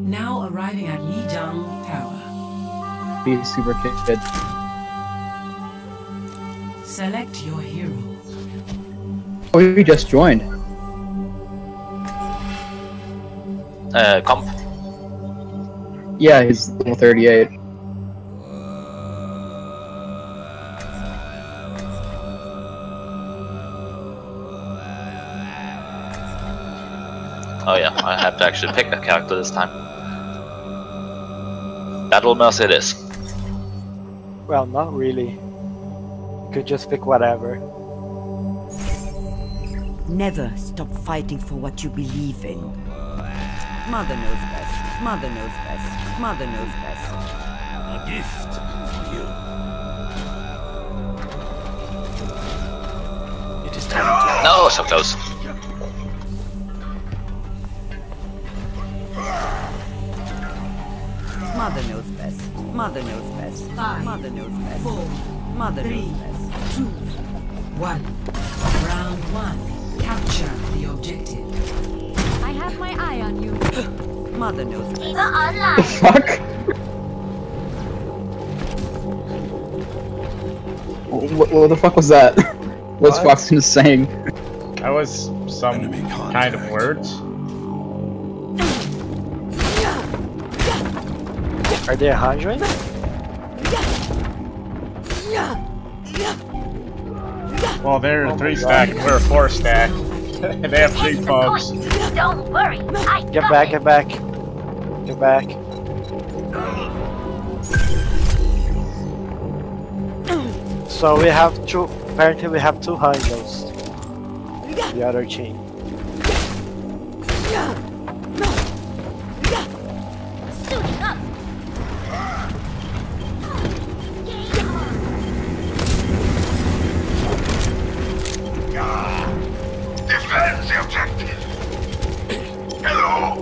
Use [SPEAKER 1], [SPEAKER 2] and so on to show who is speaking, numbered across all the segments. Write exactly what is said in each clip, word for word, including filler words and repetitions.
[SPEAKER 1] Now arriving at Lijiang Tower.
[SPEAKER 2] Be super kid.
[SPEAKER 1] Select your hero.
[SPEAKER 2] Oh, you just joined.
[SPEAKER 3] Uh, comp.
[SPEAKER 2] Yeah, he's level thirty-eight.
[SPEAKER 3] Oh yeah, I have to actually pick a character this time. Battle Mouse it is.
[SPEAKER 4] Well, not really. You could just pick whatever.
[SPEAKER 5] Never stop fighting for what you believe in. Mother knows best. Mother knows best. Mother knows best.
[SPEAKER 6] A gift for you. It is time to...
[SPEAKER 3] No, so close.
[SPEAKER 5] Mother knows best. Mother knows best.
[SPEAKER 1] Five,
[SPEAKER 5] Mother knows best.
[SPEAKER 1] four,
[SPEAKER 5] Mother
[SPEAKER 1] three,
[SPEAKER 5] knows best.
[SPEAKER 1] two, one. Round one. Capture the objective.
[SPEAKER 7] I have my eye on you.
[SPEAKER 5] Mother knows best.
[SPEAKER 2] The fuck? What, what the fuck was that? What's
[SPEAKER 4] What?
[SPEAKER 2] Foxton saying?
[SPEAKER 8] That was some
[SPEAKER 6] Enemy
[SPEAKER 8] kind of
[SPEAKER 6] contact.
[SPEAKER 8] words.
[SPEAKER 4] Are they a hundred?
[SPEAKER 8] Well, they're
[SPEAKER 4] Oh my
[SPEAKER 8] three
[SPEAKER 4] God.
[SPEAKER 8] stack and we're a four stack. And they have three pubs.
[SPEAKER 9] Don't worry, I
[SPEAKER 4] Get
[SPEAKER 9] got
[SPEAKER 4] back,
[SPEAKER 9] it.
[SPEAKER 4] get back. Get back. So we have two, apparently we have two Hanjos. The other chain.
[SPEAKER 9] Suiting up.
[SPEAKER 6] Defend the objective. Hello.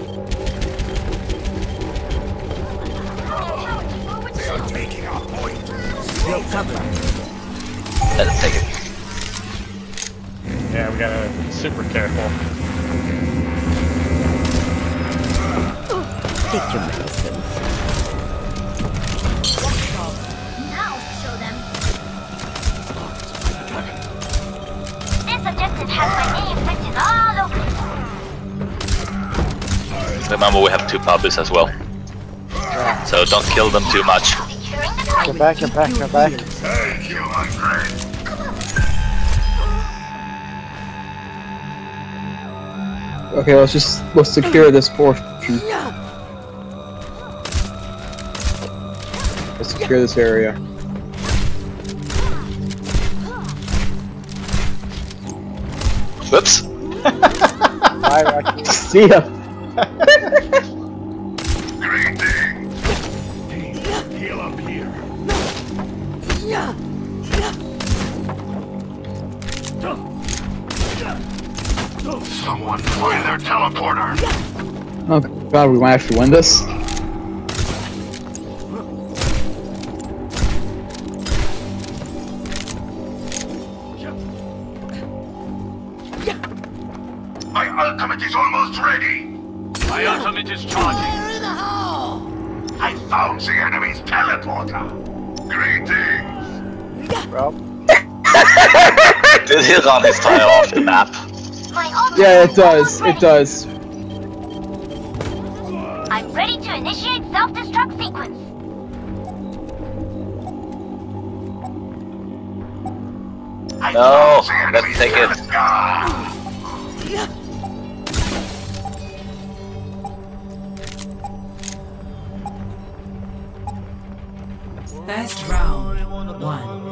[SPEAKER 6] They are taking our point.
[SPEAKER 5] Great cover.
[SPEAKER 3] Let us take it.
[SPEAKER 8] Yeah, we gotta be super careful.
[SPEAKER 5] Take your medicine.
[SPEAKER 9] Now show them. This objective has my name printed all over it.
[SPEAKER 3] Remember, we have two pubs as well. So don't kill them too much.
[SPEAKER 9] Securing the target.
[SPEAKER 4] Get back, get back, get back.
[SPEAKER 6] Thank you, my friend.
[SPEAKER 2] Okay, let's just let's secure this portion. Let's secure this area.
[SPEAKER 3] Whoops.
[SPEAKER 4] Bye, Rocky.
[SPEAKER 2] See ya.
[SPEAKER 6] Greetings. Heal up here. Someone find their teleporter.
[SPEAKER 2] Oh god, we might actually win this.
[SPEAKER 6] My ultimate is almost ready. My ultimate is charging. I found the enemy's teleporter. Greetings.
[SPEAKER 4] Bro.
[SPEAKER 3] Did he run his tire off the map?
[SPEAKER 9] My ultimate
[SPEAKER 2] Yeah, it
[SPEAKER 9] is
[SPEAKER 2] does.
[SPEAKER 9] almost
[SPEAKER 2] It
[SPEAKER 9] ready.
[SPEAKER 2] does.
[SPEAKER 9] I'm ready to initiate self-destruct sequence.
[SPEAKER 6] I
[SPEAKER 3] No,
[SPEAKER 6] found the
[SPEAKER 3] let's
[SPEAKER 6] enemy's
[SPEAKER 3] take it.
[SPEAKER 6] teleporter.
[SPEAKER 1] First round. One.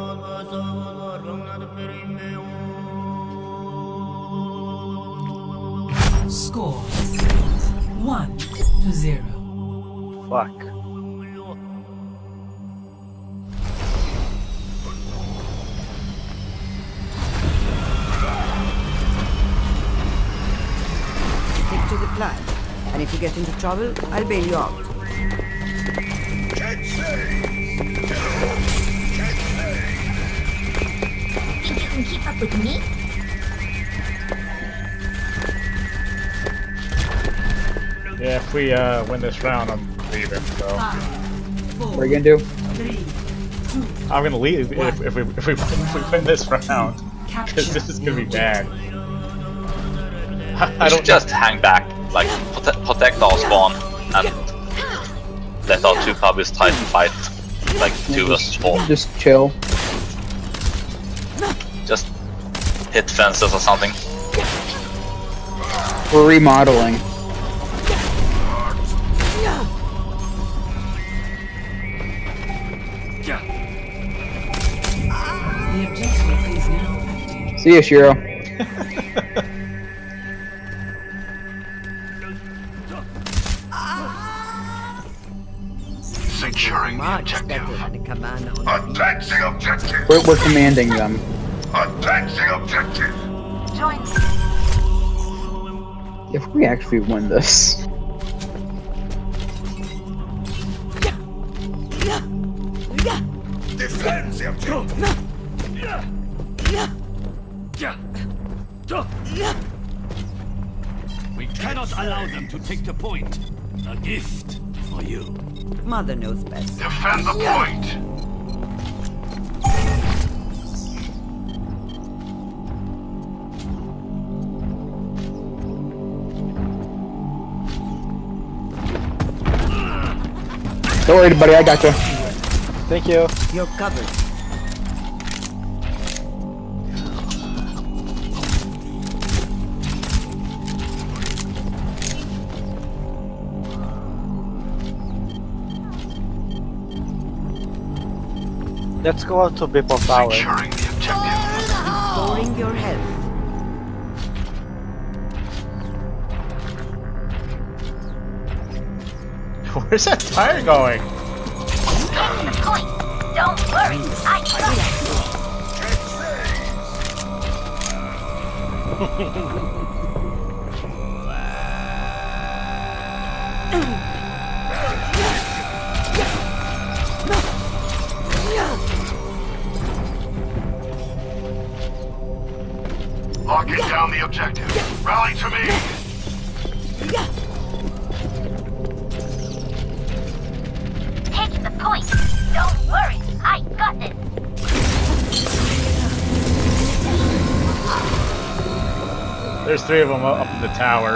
[SPEAKER 1] Score. One to zero.
[SPEAKER 4] Fuck.
[SPEAKER 5] Stick to the plan. And if you get into trouble, I'll bail you out.
[SPEAKER 6] Can't say.
[SPEAKER 9] Think you can keep up with me?
[SPEAKER 8] Yeah, if we uh, win this round, I'm leaving. So
[SPEAKER 2] What are you gonna do?
[SPEAKER 8] I'm gonna leave if, if we if we if we win this round, because this is gonna be bad. I, I
[SPEAKER 3] We
[SPEAKER 8] don't
[SPEAKER 3] should just hang back, like prote protect our spawn, and let our two puppies try to fight, like two versus four.
[SPEAKER 2] Just chill.
[SPEAKER 3] Just hit fences or something.
[SPEAKER 2] We're remodeling.
[SPEAKER 1] The objective is now active.
[SPEAKER 2] See ya, Shiro.
[SPEAKER 6] Securing the
[SPEAKER 5] Much better
[SPEAKER 6] objective.
[SPEAKER 5] than a commander on
[SPEAKER 6] Attack the objective.
[SPEAKER 2] We're, we're commanding them.
[SPEAKER 6] Attack the objective.
[SPEAKER 9] Join me.
[SPEAKER 2] If we actually win this,
[SPEAKER 6] Defend the objective.
[SPEAKER 10] We cannot allow them to take the point. A gift for you.
[SPEAKER 5] Mother knows best.
[SPEAKER 6] Defend the point.
[SPEAKER 2] don't worry, buddy. I got you.
[SPEAKER 4] Thank you.
[SPEAKER 5] You're covered.
[SPEAKER 4] Let's go out to Beepon Tower.
[SPEAKER 6] Securing the objective.
[SPEAKER 5] Restoring your health.
[SPEAKER 8] Where's that tire going?
[SPEAKER 9] Take the point. Don't worry. I got
[SPEAKER 6] Locking down the objective. Rally to me.
[SPEAKER 9] Take the point. Don't worry. I got it.
[SPEAKER 8] There's three of them up in the tower.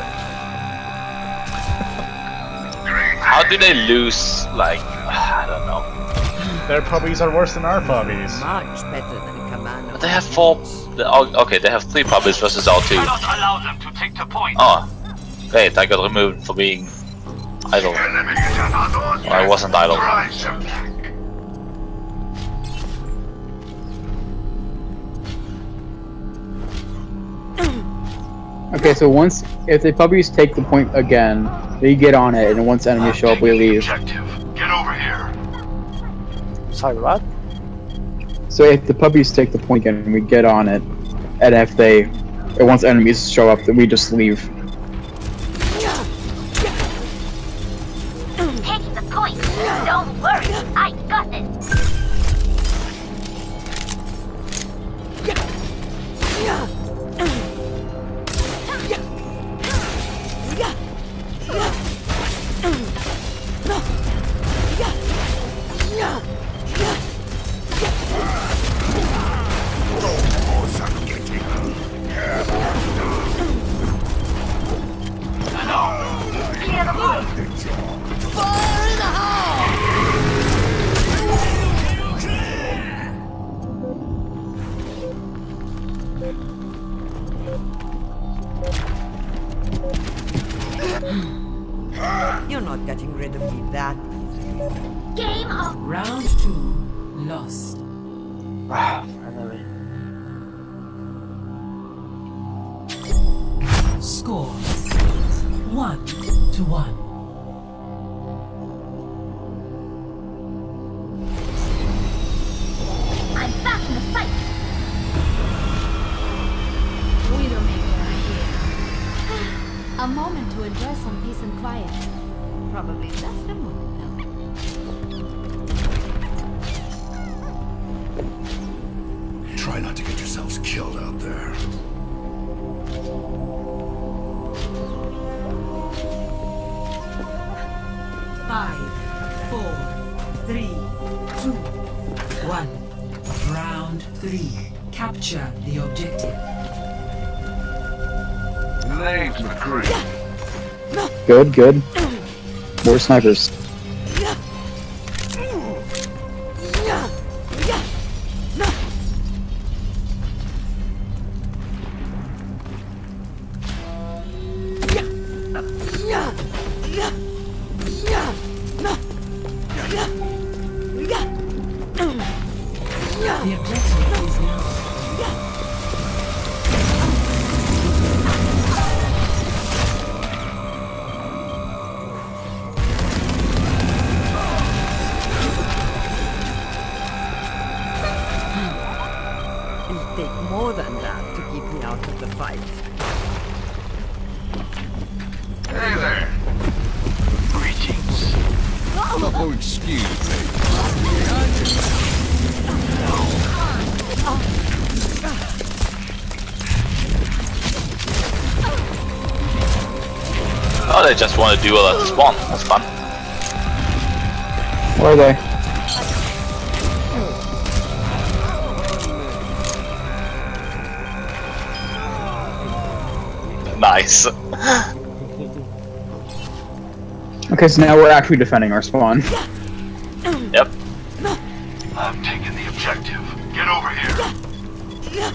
[SPEAKER 3] How do they lose, like, I don't know.
[SPEAKER 8] Their puppies are worse than our puppies.
[SPEAKER 5] Much better than a commander.
[SPEAKER 3] But they have four, the- oh, okay, they have three puppies versus our two.
[SPEAKER 10] Cannot allow them to take the point.
[SPEAKER 3] Oh, great, I got removed for being idle.
[SPEAKER 6] Enemy is another.
[SPEAKER 3] Well, I wasn't idle.
[SPEAKER 6] Rise attack.
[SPEAKER 2] Okay, so once if the puppies take the point again, they get on it, and once enemies show up, we leave.
[SPEAKER 6] Objective. Get over here.
[SPEAKER 4] Sorry, what?
[SPEAKER 2] So if the puppies take the point again, we get on it, and if they, and once enemies show up, then we just leave.
[SPEAKER 9] Take the point. Don't worry. I got it. Clear the point.
[SPEAKER 5] You're not getting rid of me that easily.
[SPEAKER 9] Game of
[SPEAKER 1] Round two lost.
[SPEAKER 4] Ah, finally.
[SPEAKER 1] Score one to one.
[SPEAKER 9] I'm back in the fight.
[SPEAKER 7] Widowmaker here. A moment to enjoy some peace and quiet. Probably just a moment though.
[SPEAKER 6] Try not to get yourselves killed out there.
[SPEAKER 1] Five, four, three, two, one. Round three. Capture the objective.
[SPEAKER 6] Names McCree.
[SPEAKER 2] Good, good. More snipers.
[SPEAKER 1] The objective is now.
[SPEAKER 5] It'll take more than that to keep me out of the fight.
[SPEAKER 6] Hey there. Greetings.
[SPEAKER 10] Oh, excuse me.
[SPEAKER 3] Oh, they just want to duel at the spawn. That's fun.
[SPEAKER 2] Where are they?
[SPEAKER 3] Nice.
[SPEAKER 2] Okay, so now we're actually defending our spawn.
[SPEAKER 3] Yep.
[SPEAKER 6] I'm taking the objective. Get over here.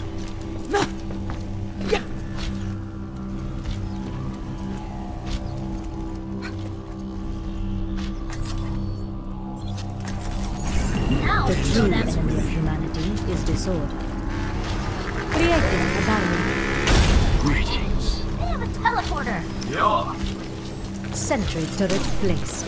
[SPEAKER 7] The true enemy of humanity is disorder. Creating a barrier.
[SPEAKER 6] Greetings.
[SPEAKER 9] We have a teleporter.
[SPEAKER 6] Yeah.
[SPEAKER 7] Sentry turret placed.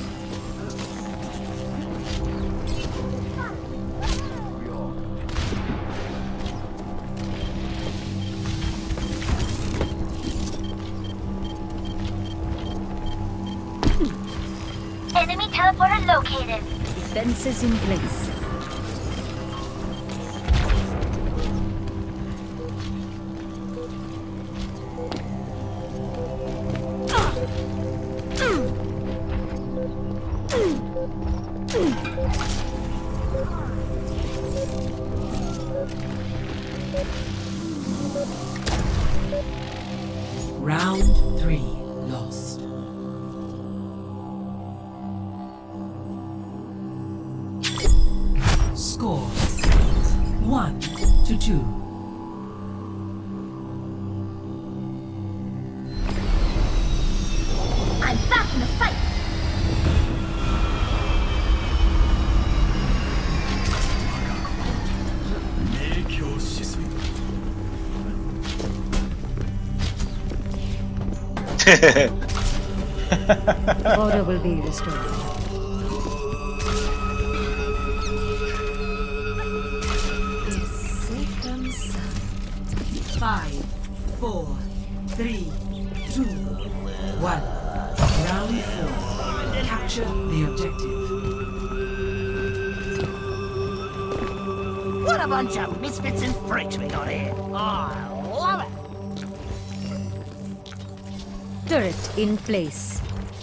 [SPEAKER 9] Enemy teleporter located.
[SPEAKER 7] Defenses in place.
[SPEAKER 1] Round three. Lost. Score one to two.
[SPEAKER 9] I'm back in the fight.
[SPEAKER 7] Order will be restored.
[SPEAKER 1] Five, four, three, two, one. Round four. Capture the objective.
[SPEAKER 11] What a bunch of misfits and freaks we got here. Oh, I love it.
[SPEAKER 7] Turret in place.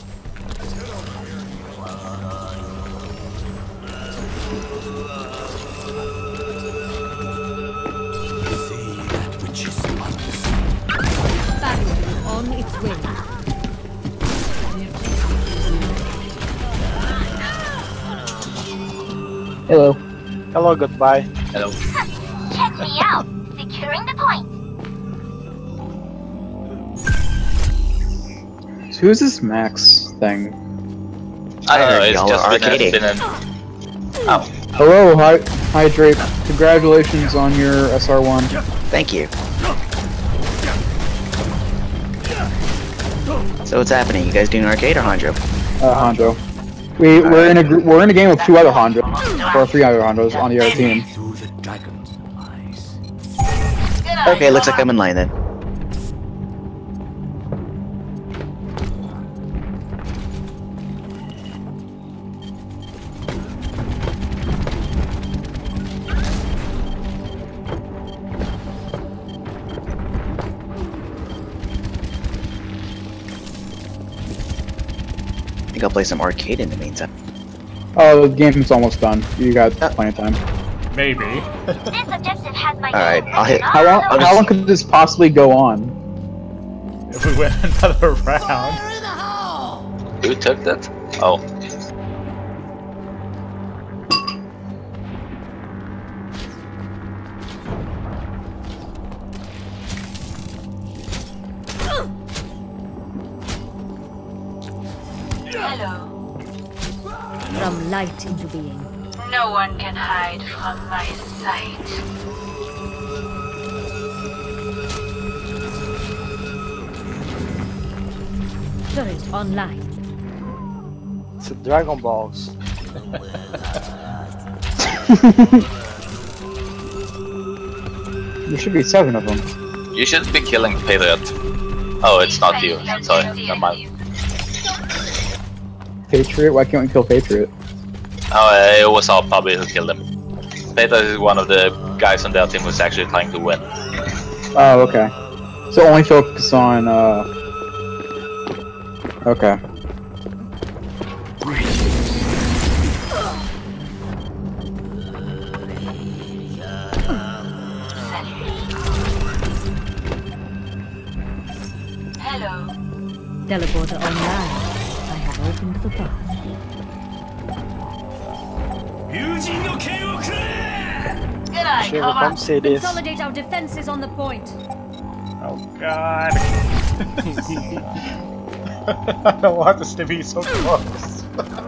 [SPEAKER 7] Barrier on its way.
[SPEAKER 2] Hello.
[SPEAKER 4] Hello, goodbye.
[SPEAKER 3] Hello.
[SPEAKER 9] Check me out. Securing the point.
[SPEAKER 2] So who's this Max thing?
[SPEAKER 3] I don't know, it's
[SPEAKER 12] Y'all
[SPEAKER 3] just
[SPEAKER 12] are
[SPEAKER 3] been,
[SPEAKER 12] arcading.
[SPEAKER 3] been an... Oh.
[SPEAKER 2] Hello, hi, hi Drape. Congratulations on your S R one.
[SPEAKER 12] Thank you. So what's happening? You guys doing arcade or Hondro?
[SPEAKER 2] Uh, Hondo. We we're in a gr- we're in a game with two other Hondos, or three other Hondos on the other team.
[SPEAKER 10] Through the dragon's eyes.
[SPEAKER 12] Okay, looks like I'm in line then. think I'll play some arcade in the meantime.
[SPEAKER 2] Oh, the game's almost done. You got plenty of time.
[SPEAKER 8] Maybe.
[SPEAKER 9] This objective has my
[SPEAKER 12] Alright,
[SPEAKER 9] name
[SPEAKER 12] I'll hit.
[SPEAKER 9] written
[SPEAKER 2] How long?
[SPEAKER 9] all
[SPEAKER 2] How
[SPEAKER 9] over
[SPEAKER 2] long could this possibly go on?
[SPEAKER 8] If we win another round.
[SPEAKER 3] Who took that? Oh.
[SPEAKER 9] Hello.
[SPEAKER 7] From light into being.
[SPEAKER 9] No one can hide from my sight.
[SPEAKER 7] Turret online.
[SPEAKER 4] It's a Dragon Balls.
[SPEAKER 2] There should be seven of them.
[SPEAKER 3] You should be killing Patriot. Oh, it's not you. Sorry, never mind.
[SPEAKER 2] Patriot? Why can't we kill Patriot?
[SPEAKER 3] Oh, uh, it was our puppy who killed him. Patriot is one of the guys on their team who's actually trying to win.
[SPEAKER 2] Oh, okay. So only focus on, uh... Okay.
[SPEAKER 9] Hello.
[SPEAKER 7] Teleporter online. I have opened the path.
[SPEAKER 9] Good eye,
[SPEAKER 4] Shiva,
[SPEAKER 9] cover.
[SPEAKER 4] come say this.
[SPEAKER 7] Consolidate our defenses on the point.
[SPEAKER 8] Oh god. I don't want this to be so close.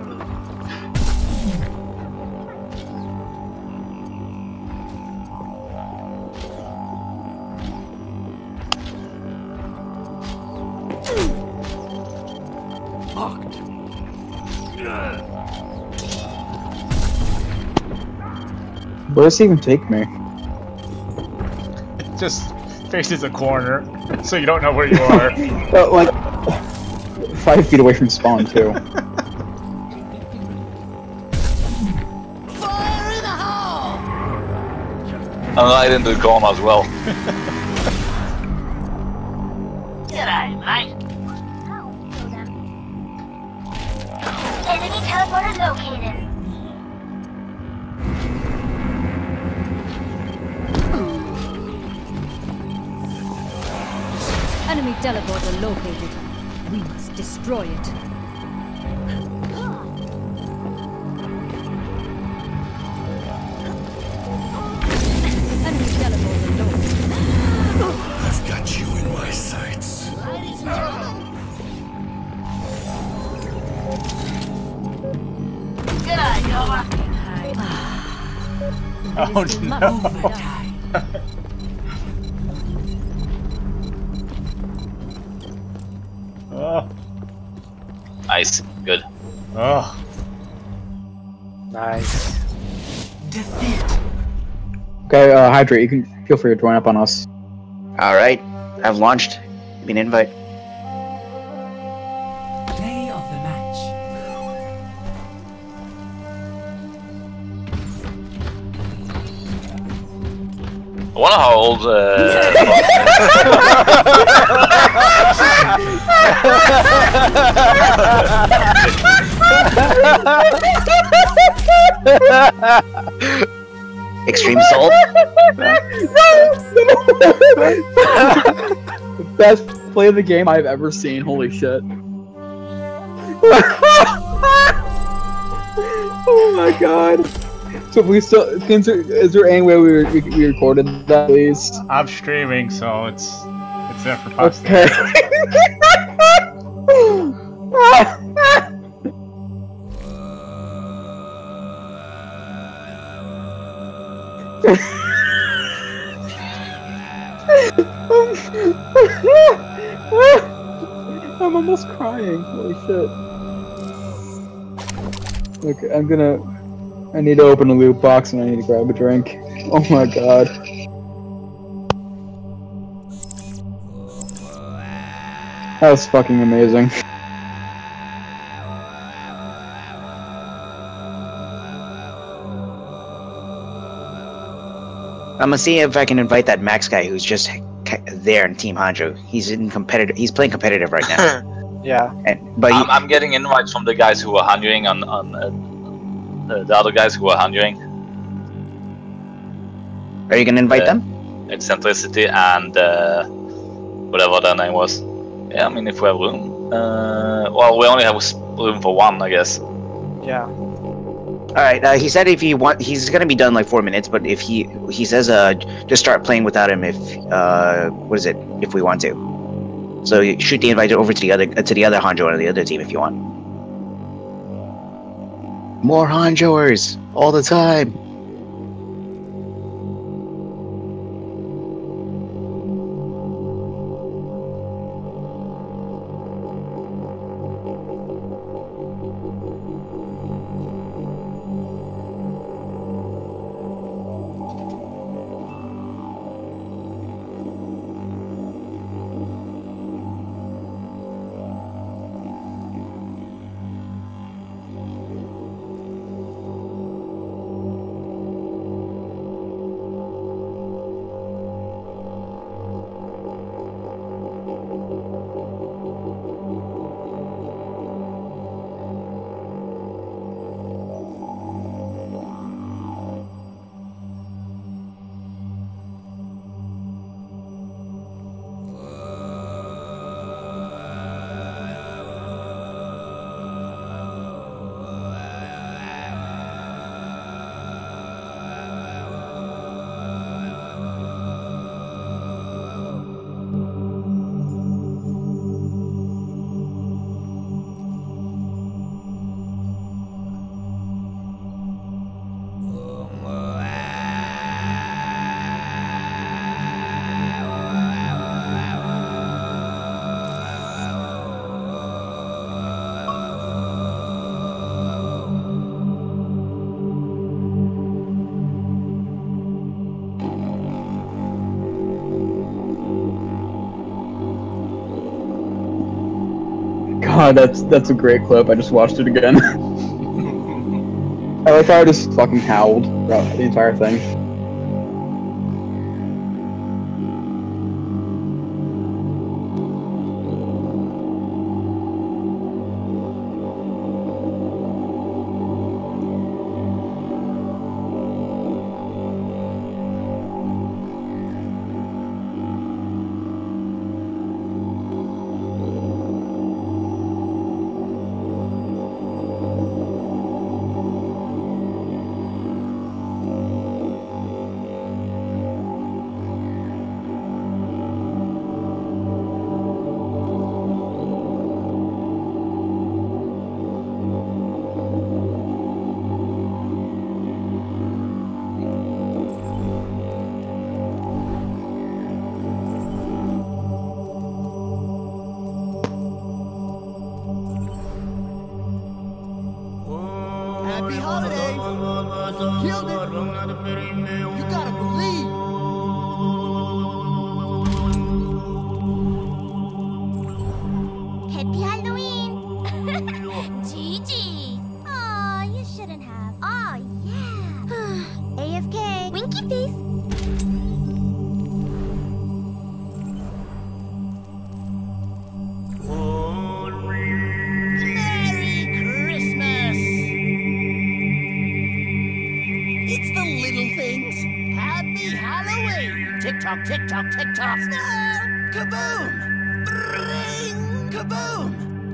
[SPEAKER 2] Where does he even take me?
[SPEAKER 8] It just faces a corner, so you don't know where you are.
[SPEAKER 2] Uh, like, five feet away from spawn, too.
[SPEAKER 3] I'm right into the corner as well.
[SPEAKER 9] G'day, mate. Enemy teleporter located.
[SPEAKER 7] Enemy teleporter located. We must destroy it. Enemy teleporter located.
[SPEAKER 10] I've got you in my sights.
[SPEAKER 9] G'day, cover.
[SPEAKER 8] Oh no. Oh.
[SPEAKER 3] Nice, good.
[SPEAKER 8] Oh.
[SPEAKER 4] Nice.
[SPEAKER 1] Defeat.
[SPEAKER 2] Okay, uh, Hydrate, you can feel free to join up on us.
[SPEAKER 12] Alright, I've launched. Give me an invite.
[SPEAKER 1] Play of the match.
[SPEAKER 3] I wonder how old. Uh,
[SPEAKER 12] Extreme Salt?
[SPEAKER 2] The best play of the game I've ever seen, holy shit. Oh my god. So we still, is there, is there any way we, we, we recorded that, please?
[SPEAKER 8] I'm streaming, so it's it's there for
[SPEAKER 2] Okay. I'm almost crying. Holy shit. Okay, I'm gonna. I need to open a loot box and I need to grab a drink. Oh my god. That was fucking amazing.
[SPEAKER 12] I'm gonna see if I can invite that Max guy who's just ca- there in Team Hanjo. He's in competitive. He's playing competitive right now.
[SPEAKER 4] Yeah.
[SPEAKER 12] And but
[SPEAKER 3] I'm, I'm getting invites from the guys who are hanjuing on on uh, uh, the other guys who are hanjuing.
[SPEAKER 12] Are you gonna invite
[SPEAKER 3] uh,
[SPEAKER 12] them?
[SPEAKER 3] Eccentricity and uh, whatever their name was. Yeah, I mean if we have room. Uh, well, we only have room for one, I guess.
[SPEAKER 4] Yeah.
[SPEAKER 12] All right. Uh, he said if he want, he's gonna be done in like four minutes. But if he he says uh just start playing without him if uh what is it if we want to. So you shoot the invite over to the other uh, to the other Hanjo or the other team if you want. More Hanjoers all the time.
[SPEAKER 2] God, that's that's a great clip. I just watched it again. I like how I just fucking howled throughout the entire thing.
[SPEAKER 11] Happy holidays! Killed it! You gotta believe!
[SPEAKER 9] Happy Halloween! Gigi! Aw, you shouldn't have. Oh, yeah. A F K. Winky face.
[SPEAKER 11] Merry Christmas! It's the little things. Happy Halloween! Tick-tock, tick-tock, tick-tock. Snap! Kaboom! Bring! Kaboom!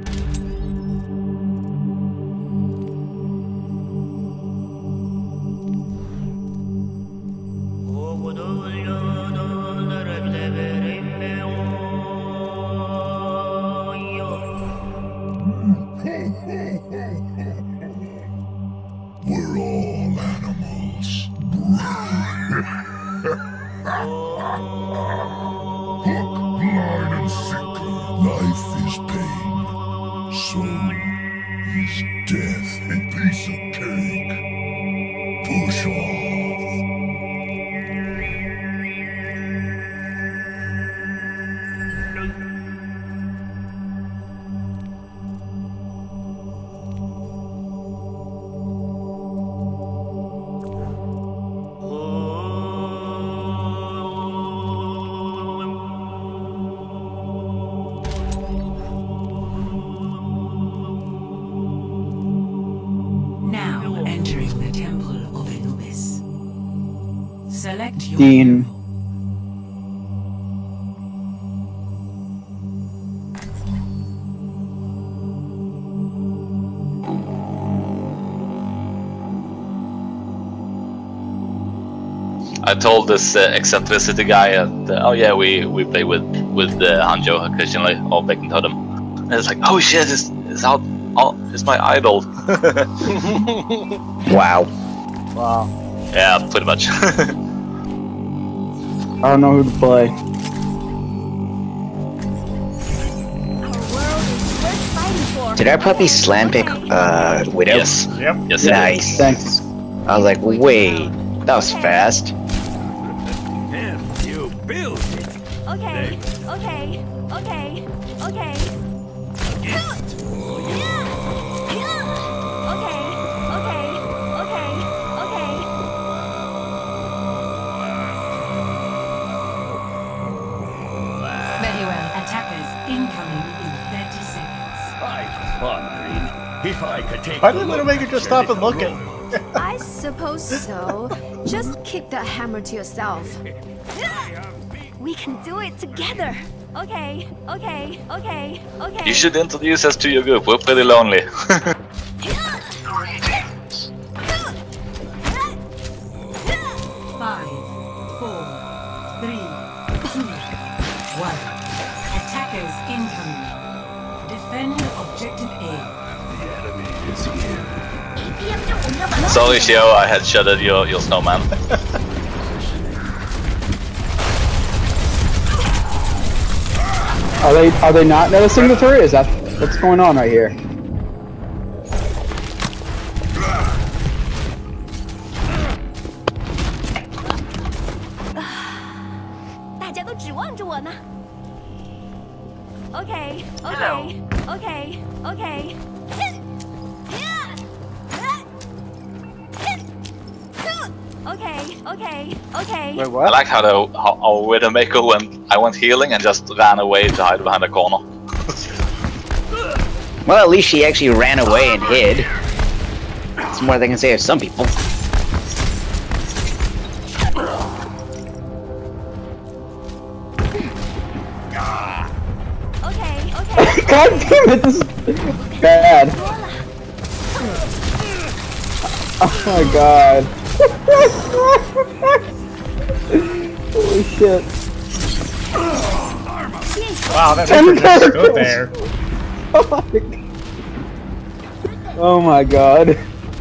[SPEAKER 6] We're all animals. Hook, line, and sinker. Life is pain. So is death a piece of cake. Push off.
[SPEAKER 1] entering the temple of Anubis. Select your
[SPEAKER 2] Dean.
[SPEAKER 1] hero.
[SPEAKER 3] I told this uh, eccentricity guy, uh, that, oh yeah, we we play with with uh, Hanjo occasionally, or Beacon Totem. And it's like, oh shit, it's, it's out, oh, it's my idol.
[SPEAKER 12] Wow.
[SPEAKER 4] Wow.
[SPEAKER 3] Yeah, pretty much.
[SPEAKER 2] I don't know who to play.
[SPEAKER 12] Did our puppy slam pick uh, Widow?
[SPEAKER 3] Yes.
[SPEAKER 8] Yep.
[SPEAKER 3] Yes.
[SPEAKER 12] Nice.
[SPEAKER 2] Thanks.
[SPEAKER 12] I was like, wait, that was fast.
[SPEAKER 10] If you build it,
[SPEAKER 9] Okay, okay, okay, okay.
[SPEAKER 10] gift for you.
[SPEAKER 9] Okay, okay, okay, okay.
[SPEAKER 1] Very well. Attackers incoming in thirty seconds.
[SPEAKER 10] I was wondering if I could take.
[SPEAKER 8] Why
[SPEAKER 10] a
[SPEAKER 8] did
[SPEAKER 10] look
[SPEAKER 8] Widowmaker
[SPEAKER 10] at
[SPEAKER 8] just
[SPEAKER 10] your
[SPEAKER 8] stop and look
[SPEAKER 10] little
[SPEAKER 8] at?
[SPEAKER 13] I suppose so. Just keep that hammer to yourself.
[SPEAKER 9] We can do it together. Okay, okay, okay, okay.
[SPEAKER 3] You should introduce us to your group. We're pretty lonely.
[SPEAKER 1] Five, four, three, two, one. Attackers incoming. Defend objective A.
[SPEAKER 3] Sorry, Shio, I had shuttered your your snowman.
[SPEAKER 2] Are they are they not noticing the turret? Is that what's going on right here?
[SPEAKER 9] Okay, okay, okay, okay. Okay, okay, okay.
[SPEAKER 4] Wait,
[SPEAKER 3] I
[SPEAKER 4] what?
[SPEAKER 3] like how the how our Widowmaker went. I went healing and just ran away to hide behind a corner.
[SPEAKER 12] Well, at least she actually ran away and hid. That's more than I can say of some people.
[SPEAKER 9] Okay, okay.
[SPEAKER 2] God damn it, this is bad. Oh my god. Holy shit.
[SPEAKER 8] Wow, that
[SPEAKER 2] Ten
[SPEAKER 8] Reaper just stood
[SPEAKER 2] miracles.
[SPEAKER 8] there.
[SPEAKER 2] Oh my god. Oh my god.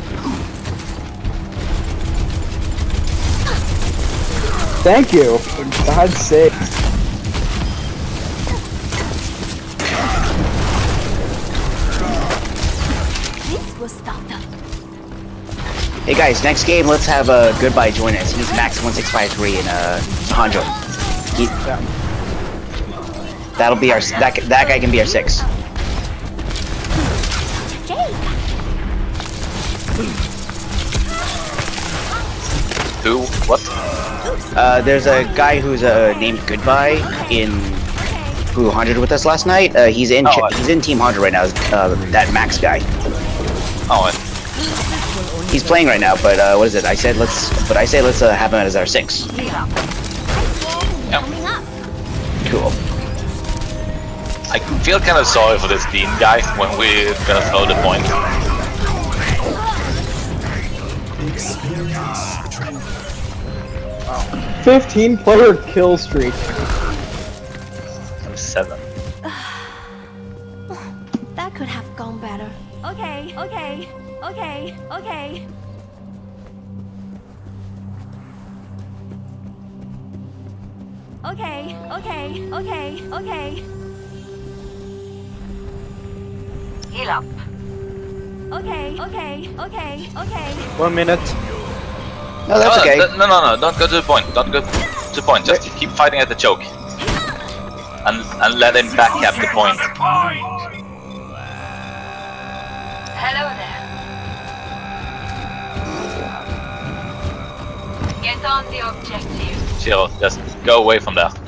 [SPEAKER 2] Thank you. For God's sake.
[SPEAKER 13] This will stop them.
[SPEAKER 12] Hey guys, next game, let's have a uh, Goodbye join us. He's Max one six five three and uh, Hanjo. He, that'll be our that that guy can be our six.
[SPEAKER 3] Who? What?
[SPEAKER 12] Uh, there's a guy who's uh, named Goodbye in who hunted with us last night. Uh, he's in
[SPEAKER 3] Oh,
[SPEAKER 12] ch-
[SPEAKER 3] I-
[SPEAKER 12] he's in Team Hunter right now. Uh, that Max guy.
[SPEAKER 3] Oh, I-
[SPEAKER 12] He's playing right now, but uh, what is it? I said let's, but I say let's uh, have him as our six.
[SPEAKER 3] yeah.
[SPEAKER 12] Cool.
[SPEAKER 3] I feel kind of sorry for this Dean guy when we're gonna throw the point.
[SPEAKER 2] fifteen player kill streak.
[SPEAKER 3] I'm seven.
[SPEAKER 13] That could have gone better.
[SPEAKER 9] Okay, okay, okay, okay. Okay, okay, okay, okay. Heal up. Okay, okay, okay, okay.
[SPEAKER 4] One minute.
[SPEAKER 12] No, that's
[SPEAKER 3] no,
[SPEAKER 12] okay.
[SPEAKER 3] No, no, no, no, don't go to the point. Don't go to the point. Just keep fighting at the choke. And and let him back at the point.
[SPEAKER 14] Hello there. Get on the objective.
[SPEAKER 3] Shiro, just go away from there.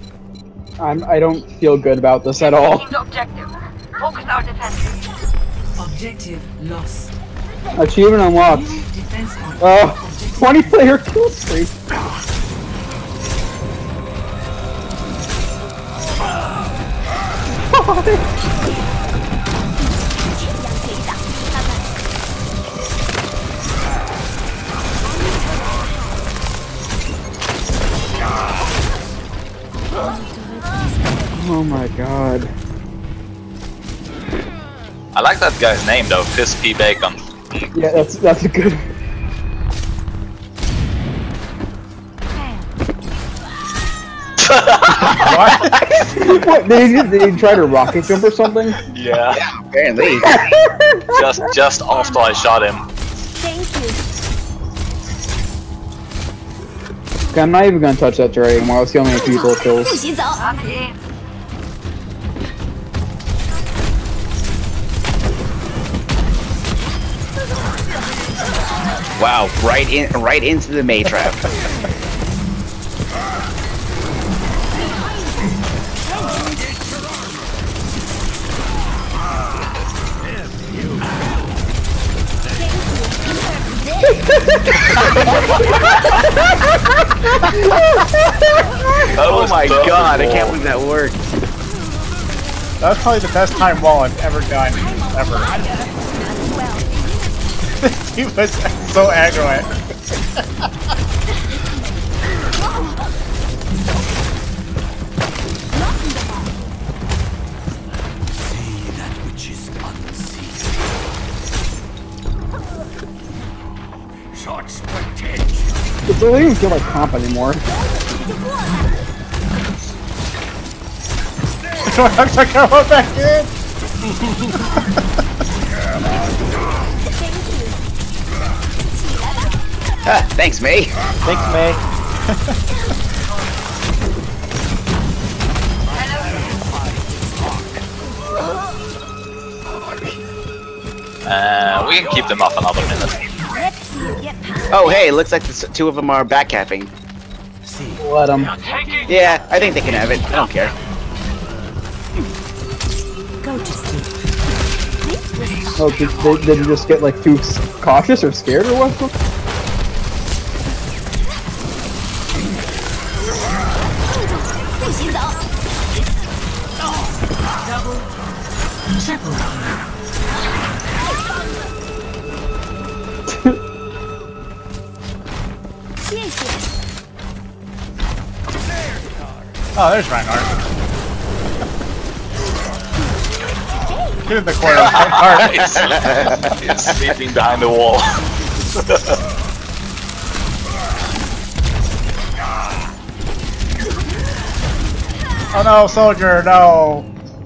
[SPEAKER 2] I'm I don't feel good about this at all.
[SPEAKER 14] Taking the objective. Focus our defenses.
[SPEAKER 1] Objective lost.
[SPEAKER 2] Achievement unlocked. Oh, twenty player kill streak. Oh my god.
[SPEAKER 3] I like that guy's name though, Fist P Bacon.
[SPEAKER 2] Yeah, that's that's a good.
[SPEAKER 8] What?
[SPEAKER 2] What? Did he, did he try to rocket jump or something?
[SPEAKER 3] Yeah.
[SPEAKER 12] Yeah, apparently.
[SPEAKER 3] just just after I shot him.
[SPEAKER 9] Thank you.
[SPEAKER 2] Okay, I'm not even gonna touch that turret anymore. It's the only people it kills.
[SPEAKER 9] 不许走。
[SPEAKER 12] Wow, right in, right into the May trap. Oh my god, I can't believe that worked.
[SPEAKER 8] That was probably the best time wall I've ever done, ever. He was so aggro at
[SPEAKER 10] See that which is unseen. Shots potential.
[SPEAKER 2] It doesn't even feel like comp anymore.
[SPEAKER 8] I'm sorry, come on back in!
[SPEAKER 12] Ah, thanks, May.
[SPEAKER 4] Thanks, May.
[SPEAKER 3] Uh, we can keep them off another minute.
[SPEAKER 12] Oh, hey, looks like the s- two of them are backcapping.
[SPEAKER 2] Let them.
[SPEAKER 12] Yeah, I think they can have it. I don't care.
[SPEAKER 5] Go to sleep.
[SPEAKER 2] Oh, did, did, did you just get like too s- cautious or scared or what?
[SPEAKER 8] Oh, there's Reinhardt. Get in the corner, Reinhardt.
[SPEAKER 3] He's, he's sleeping behind the wall.
[SPEAKER 8] Oh no, soldier, no!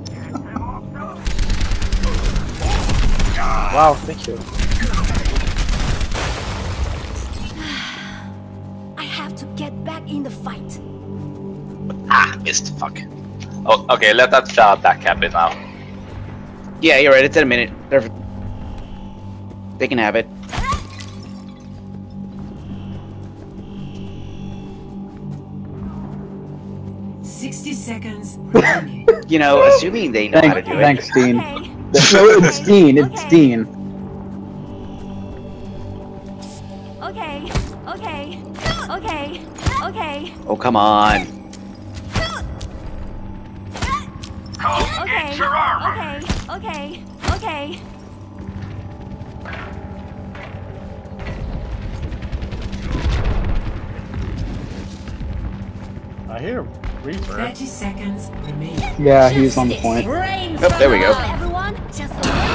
[SPEAKER 4] Wow, thank you.
[SPEAKER 13] I have to get back in the fight.
[SPEAKER 3] Ah, missed. Fuck. Oh, okay, let that uh, backcap it now.
[SPEAKER 12] Yeah, you're right. It's in a minute. They're, they can have it.
[SPEAKER 1] Sixty seconds remaining.
[SPEAKER 12] You know, assuming they know how to
[SPEAKER 2] Thanks,
[SPEAKER 12] do it.
[SPEAKER 2] thanks, Dean. No, it's Dean. It's Dean.
[SPEAKER 9] Okay, okay, okay, okay,
[SPEAKER 12] Oh, come on.
[SPEAKER 9] okay, okay, okay, okay.
[SPEAKER 8] I hear Reaper.
[SPEAKER 1] Thirty seconds remaining.
[SPEAKER 2] Yeah, he's on the point.
[SPEAKER 12] Oh, there we go.
[SPEAKER 9] Everyone, just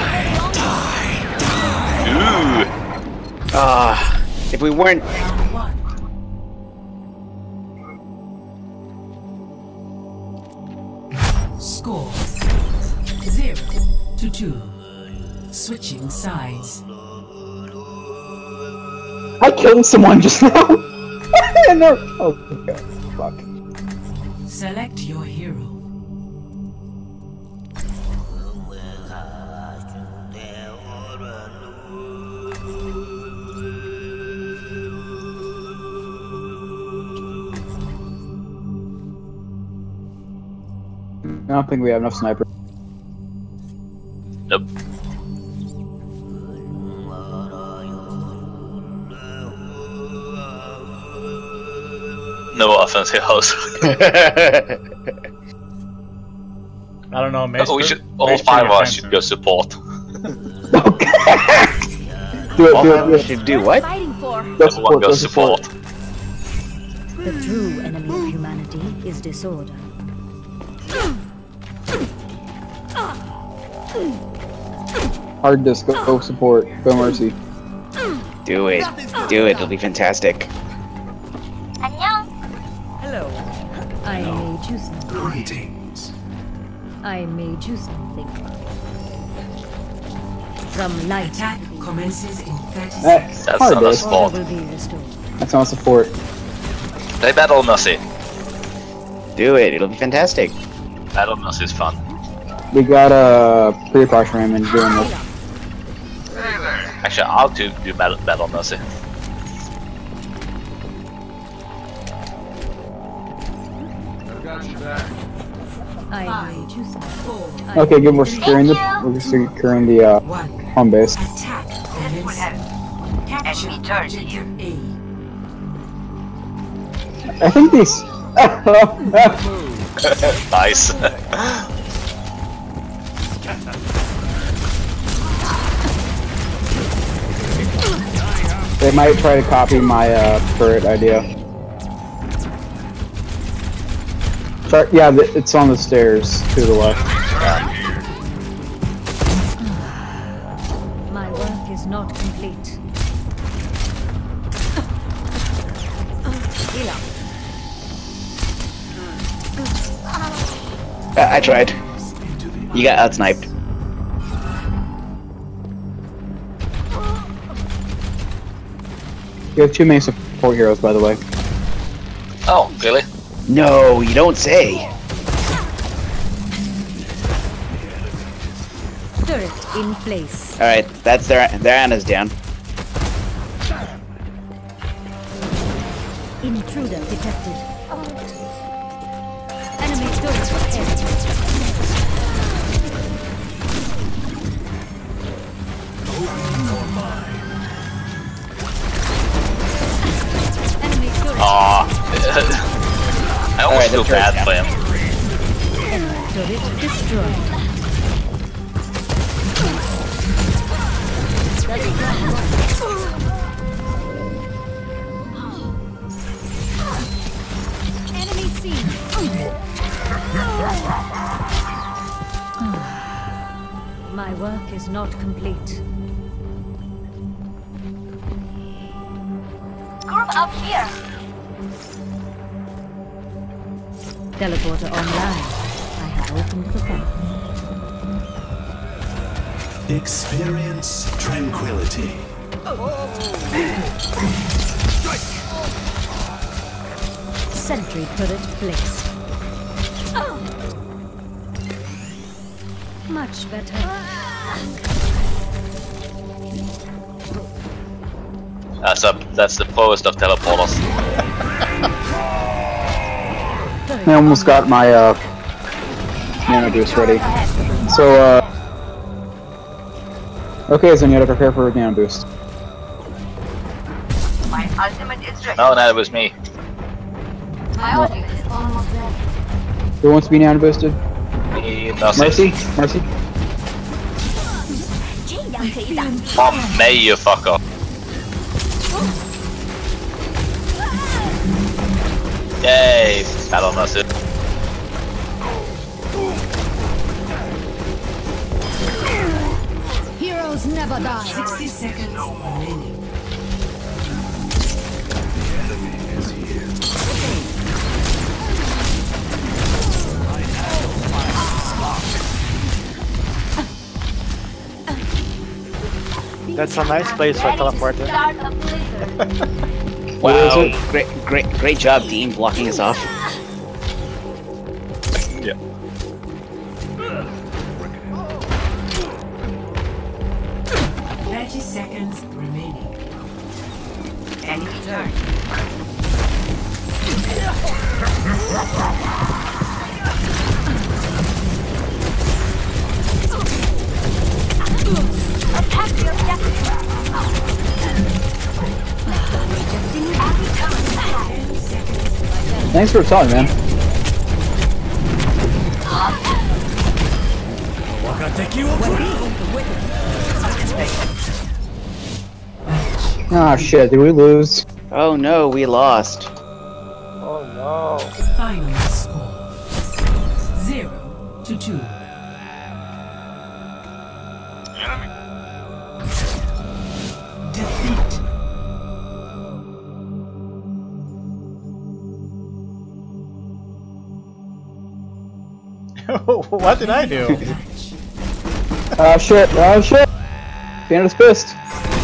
[SPEAKER 3] Ooh.
[SPEAKER 12] Ah, if we weren't...
[SPEAKER 1] Round one. Score zero to two. Switching sides.
[SPEAKER 2] I killed someone just now. No. Oh, okay. Fuck.
[SPEAKER 1] Select your hero.
[SPEAKER 2] I don't think we have enough snipers.
[SPEAKER 3] Nope. no offense, heroes.
[SPEAKER 8] I don't know. Mace
[SPEAKER 3] Oh, we
[SPEAKER 8] per-
[SPEAKER 3] should, all
[SPEAKER 8] Mace
[SPEAKER 3] five of
[SPEAKER 8] pretty
[SPEAKER 3] us should go support.
[SPEAKER 2] Do it,
[SPEAKER 12] All
[SPEAKER 2] do
[SPEAKER 12] five of
[SPEAKER 2] it,
[SPEAKER 12] us should do what?
[SPEAKER 13] Fighting for.
[SPEAKER 2] Go
[SPEAKER 3] Everyone
[SPEAKER 2] support,
[SPEAKER 3] go
[SPEAKER 2] go
[SPEAKER 3] support.
[SPEAKER 2] support.
[SPEAKER 15] The true enemy of humanity is disorder.
[SPEAKER 2] Hard disc, go, go support. Go Mercy.
[SPEAKER 12] Do it. Do it. It'll be fantastic.
[SPEAKER 15] Hello. I made you something.
[SPEAKER 6] Greetings.
[SPEAKER 15] I made you something. From light.
[SPEAKER 1] Attack commences in thirty
[SPEAKER 2] That's
[SPEAKER 1] seconds.
[SPEAKER 3] That's
[SPEAKER 2] hard
[SPEAKER 3] not a
[SPEAKER 2] disc.
[SPEAKER 3] support.
[SPEAKER 15] Order will be restored.
[SPEAKER 2] That's not support.
[SPEAKER 3] Play Battle Mercy.
[SPEAKER 12] Do it. It'll be fantastic.
[SPEAKER 3] Battle Mercy is fun.
[SPEAKER 2] We got a uh, pre-crush ram and doing this.
[SPEAKER 3] Actually, I'll do, do Battle, Battle Mercy.
[SPEAKER 15] I made you something. I
[SPEAKER 2] Okay, good. We're securing the we're securing the uh, home base.
[SPEAKER 1] Attack commences. Capture objective A.
[SPEAKER 2] I think these.
[SPEAKER 3] Nice.
[SPEAKER 2] They might try to copy my uh, turret idea. Sorry, yeah, th it's on the stairs to the left.
[SPEAKER 15] My work is not complete.
[SPEAKER 12] Uh, I tried. You got outsniped.
[SPEAKER 2] You have two main support heroes, by the way.
[SPEAKER 3] Oh, really?
[SPEAKER 12] No, you don't say.
[SPEAKER 15] Turret in place.
[SPEAKER 12] All right, that's their their Anna's down.
[SPEAKER 15] Intruder detected. Enemy turret ahead. Enemy turret.
[SPEAKER 3] Aw. I almost
[SPEAKER 12] Alright,
[SPEAKER 3] feel
[SPEAKER 12] the
[SPEAKER 3] bad
[SPEAKER 12] turret's
[SPEAKER 3] for him.
[SPEAKER 15] Enemy turret destroyed.
[SPEAKER 13] Enemy seen.
[SPEAKER 15] My work is not complete.
[SPEAKER 14] Group up here.
[SPEAKER 15] Teleporter online. I have opened the path.
[SPEAKER 10] Experience tranquility.
[SPEAKER 15] Sentry turret placed. Much better.
[SPEAKER 3] That's a that's the poorest of teleporters.
[SPEAKER 2] I almost got my uh, nano boost ready. So, uh, okay, Zenyatta, prepare for nano boost.
[SPEAKER 14] My ultimate is ready.
[SPEAKER 3] No, that was me.
[SPEAKER 14] My ultimate is almost ready.
[SPEAKER 2] Who wants to be nano boosted?
[SPEAKER 3] Me, Mercy.
[SPEAKER 2] Mercy? Mercy?
[SPEAKER 3] Mom, may you fuck off. Yay! Battle Mercy.
[SPEAKER 13] Heroes never die.
[SPEAKER 1] sixty seconds remaining.
[SPEAKER 4] That's a nice place for teleporting.
[SPEAKER 12] Wow, great, great, great job, Dean, blocking us off.
[SPEAKER 3] Yeah.
[SPEAKER 1] thirty seconds remaining.
[SPEAKER 14] Enemy turn. Attack the objective.
[SPEAKER 2] Thanks for telling, man. Ah, shit, did we lose?
[SPEAKER 12] Oh no, we lost.
[SPEAKER 4] Oh no.
[SPEAKER 1] Final score. Zero to two. Defeat.
[SPEAKER 8] What did I do?
[SPEAKER 2] Oh shit, oh shit! Banner's fist.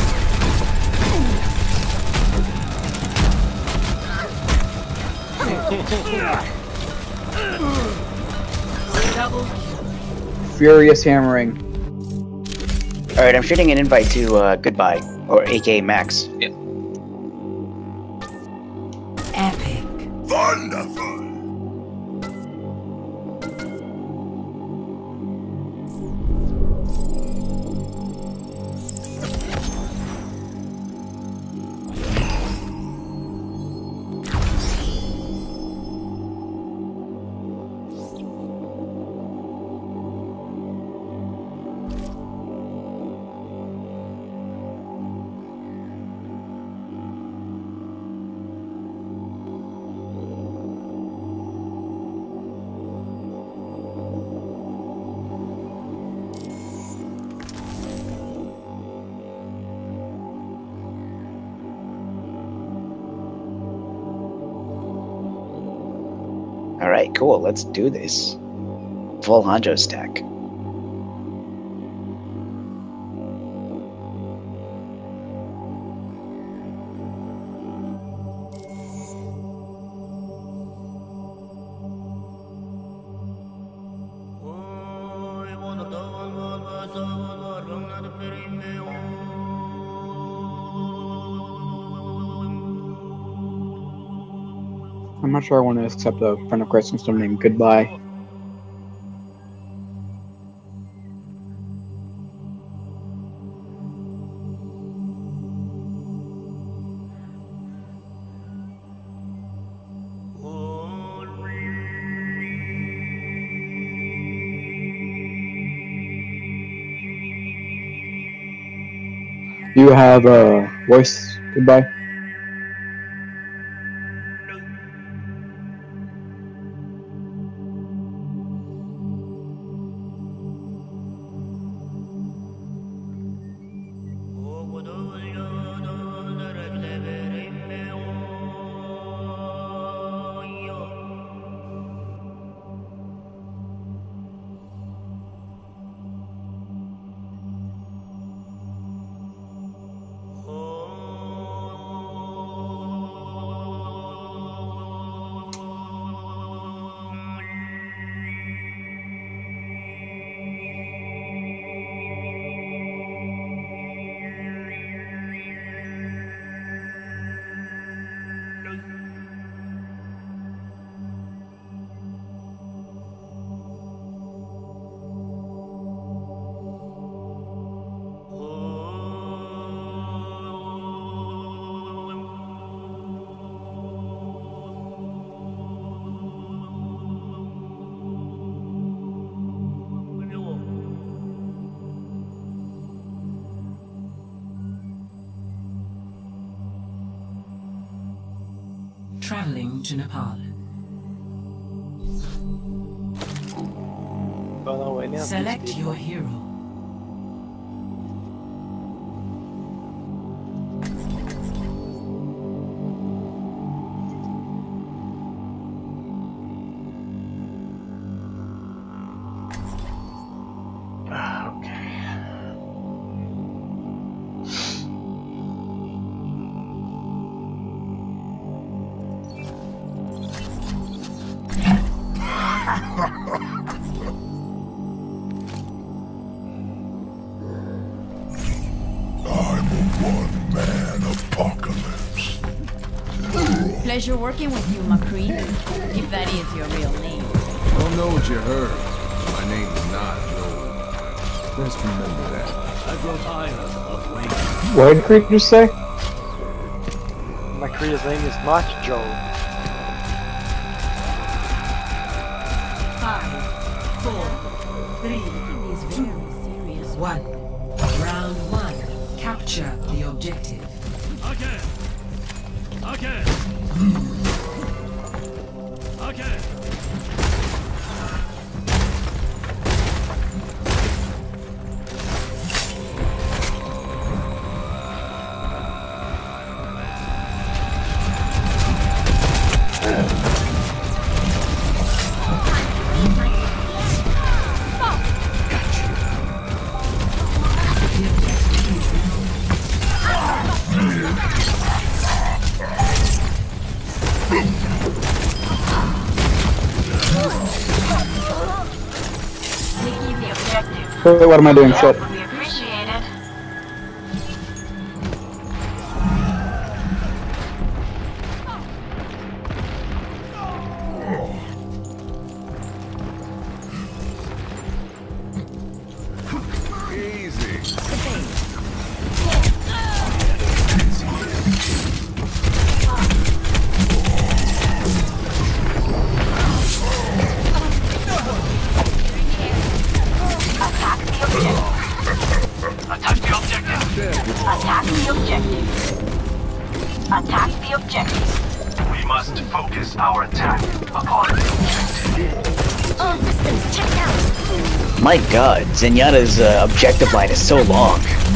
[SPEAKER 2] Furious hammering.
[SPEAKER 12] Alright, I'm shooting an invite to uh, Goodbye, or aka Max.
[SPEAKER 3] Yeah.
[SPEAKER 1] Epic.
[SPEAKER 6] Wonderful!
[SPEAKER 12] Alright, cool, let's do this. Full Hanjo stack.
[SPEAKER 2] I'm not sure I want to accept a friend of Christ system named Goodbye. You have a voice Goodbye?
[SPEAKER 1] Traveling to Nepal. Select your hero.
[SPEAKER 7] Pleasure working with you, McCree, if that is your real name.
[SPEAKER 16] I don't know what you heard. My name is not Joel. Let's remember that.
[SPEAKER 10] I grow tired of waiting.
[SPEAKER 2] What did Creek just say?
[SPEAKER 4] McCree's name is not Joe.
[SPEAKER 1] Four, three, two, one. Round one. Capture the objective.
[SPEAKER 10] Okay. Okay. Okay.
[SPEAKER 2] Wait, what am I doing? Shit.
[SPEAKER 14] We appreciate it.
[SPEAKER 6] Attack the objective. Attack the objective. Attack the objective. We must focus our attack upon the objective.
[SPEAKER 9] All systems checked out.
[SPEAKER 12] My god, Zenyatta's uh, objective line is so long.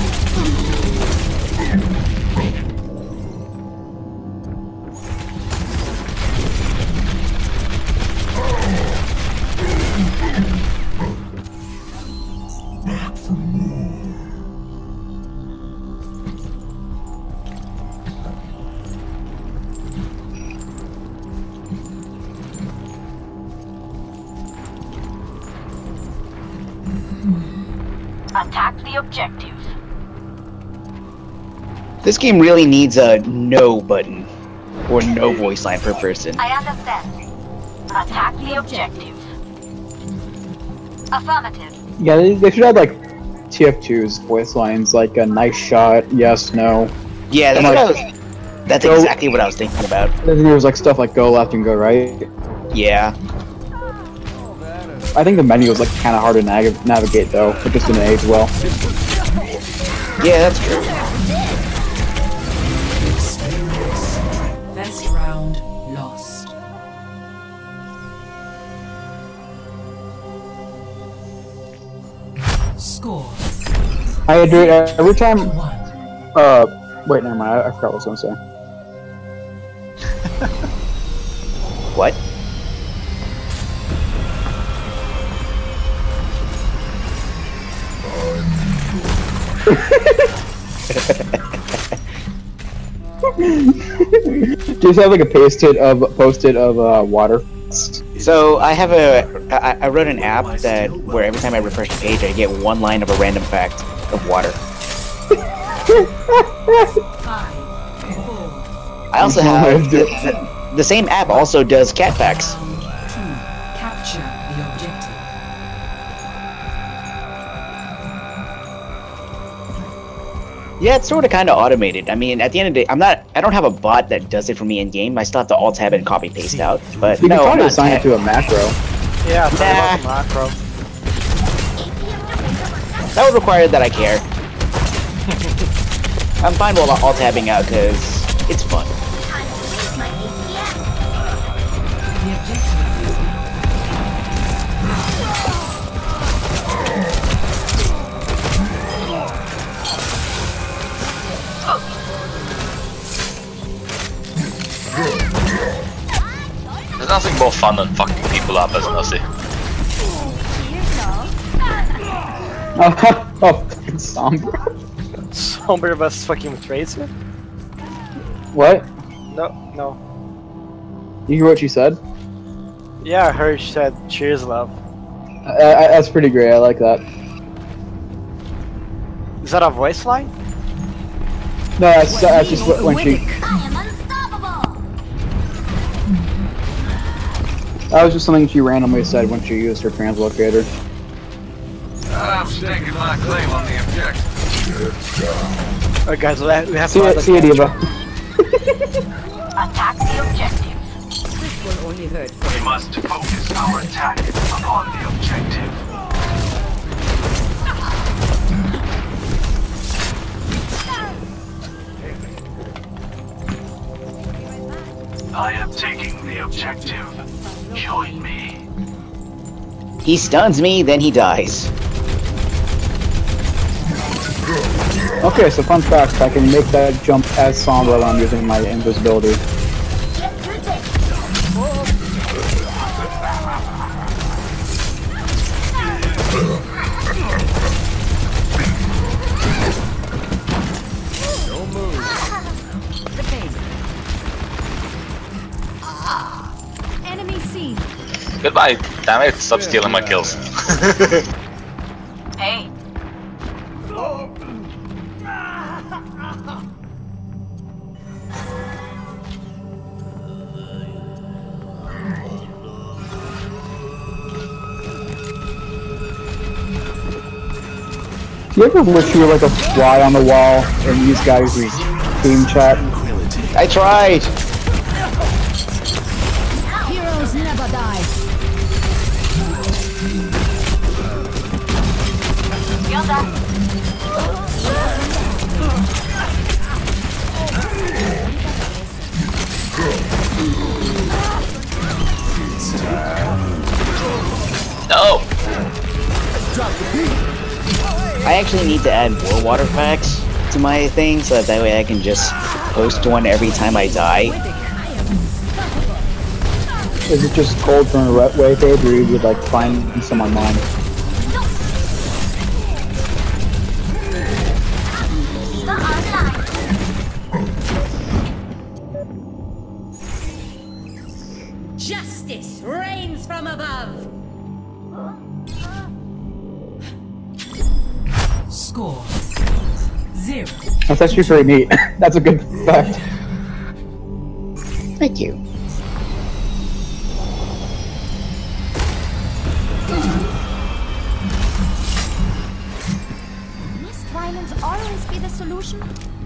[SPEAKER 6] Attack the objective.
[SPEAKER 12] This game really needs a no button, or no voice line per person.
[SPEAKER 6] I understand. Attack the objective. Affirmative.
[SPEAKER 2] Yeah, they, they should have like T F two's voice lines, like a nice shot, yes, no.
[SPEAKER 12] Yeah, that's,
[SPEAKER 2] like,
[SPEAKER 12] what I was, that's
[SPEAKER 2] go,
[SPEAKER 12] exactly what I was thinking about.
[SPEAKER 2] Then there was like stuff like go left and go right.
[SPEAKER 12] Yeah.
[SPEAKER 2] I think the menu was like kind of hard to nav navigate though. It just didn't age well.
[SPEAKER 12] Yeah, that's true.
[SPEAKER 1] First round lost. Score.
[SPEAKER 2] I do it every time. Uh, wait, never mind. I, I forgot what I was gonna say.
[SPEAKER 12] What?
[SPEAKER 2] Do you have like a post-it of post-it of uh, water?
[SPEAKER 12] So I have a I, I wrote an app that where every time I refresh the page I get one line of a random fact of water. I also have the, the, the same app also does cat facts.
[SPEAKER 1] Capture the objective.
[SPEAKER 12] Yeah, it's sort of kind of automated. I mean, at the end of the day, I'm not. I don't have a bot that does it for me in game. I still have to alt tab and copy paste out. But
[SPEAKER 2] you
[SPEAKER 12] no,
[SPEAKER 2] can
[SPEAKER 12] I'm
[SPEAKER 2] probably
[SPEAKER 12] not
[SPEAKER 2] assign it to a macro.
[SPEAKER 4] Yeah, it's
[SPEAKER 12] Nah.
[SPEAKER 4] a macro.
[SPEAKER 12] That would require that I care. I'm fine with alt tabbing out because it's fun.
[SPEAKER 1] The objective is
[SPEAKER 3] There's nothing more fun than fucking people up as Nussie.
[SPEAKER 2] Oh, oh, fucking Sombra.
[SPEAKER 4] Sombra was fucking with Tracer?
[SPEAKER 2] What?
[SPEAKER 4] No, no.
[SPEAKER 2] You hear what she said?
[SPEAKER 4] Yeah, I heard she said cheers, love.
[SPEAKER 2] Uh, I, that's pretty great. I like that.
[SPEAKER 4] Is that a voice line?
[SPEAKER 2] No, that's, that's just what, when she. That was just something she randomly said when she used her translocator.
[SPEAKER 6] I'm staking my claim on the objective.
[SPEAKER 4] Alright guys, we have
[SPEAKER 2] See
[SPEAKER 4] to
[SPEAKER 2] ya, see ya, Diva.
[SPEAKER 6] Attack the objective.
[SPEAKER 5] will only hurt for
[SPEAKER 6] We must focus our attack upon the objective. I am taking the objective. Join me.
[SPEAKER 12] He stuns me, then he dies.
[SPEAKER 2] Okay, so fun fact, I can make that jump as Sombra while I'm using my invisibility.
[SPEAKER 7] Enemy seen.
[SPEAKER 3] Goodbye, damn it, stop stealing my kills.
[SPEAKER 14] Hey.
[SPEAKER 2] Do you ever wish you were like a fly on the wall and these guys who team chat?
[SPEAKER 12] I tried!
[SPEAKER 7] Heroes never die.
[SPEAKER 3] No!
[SPEAKER 12] I actually need to add more water packs to my thing so that, that way I can just post one every time I die.
[SPEAKER 2] Is it just cold from a wet way, babe, or you would like find some online?
[SPEAKER 5] Justice reigns from above.
[SPEAKER 1] Score zero.
[SPEAKER 2] That's actually pretty neat. That's a good fact.
[SPEAKER 12] Thank you.
[SPEAKER 9] Must violence always be the solution?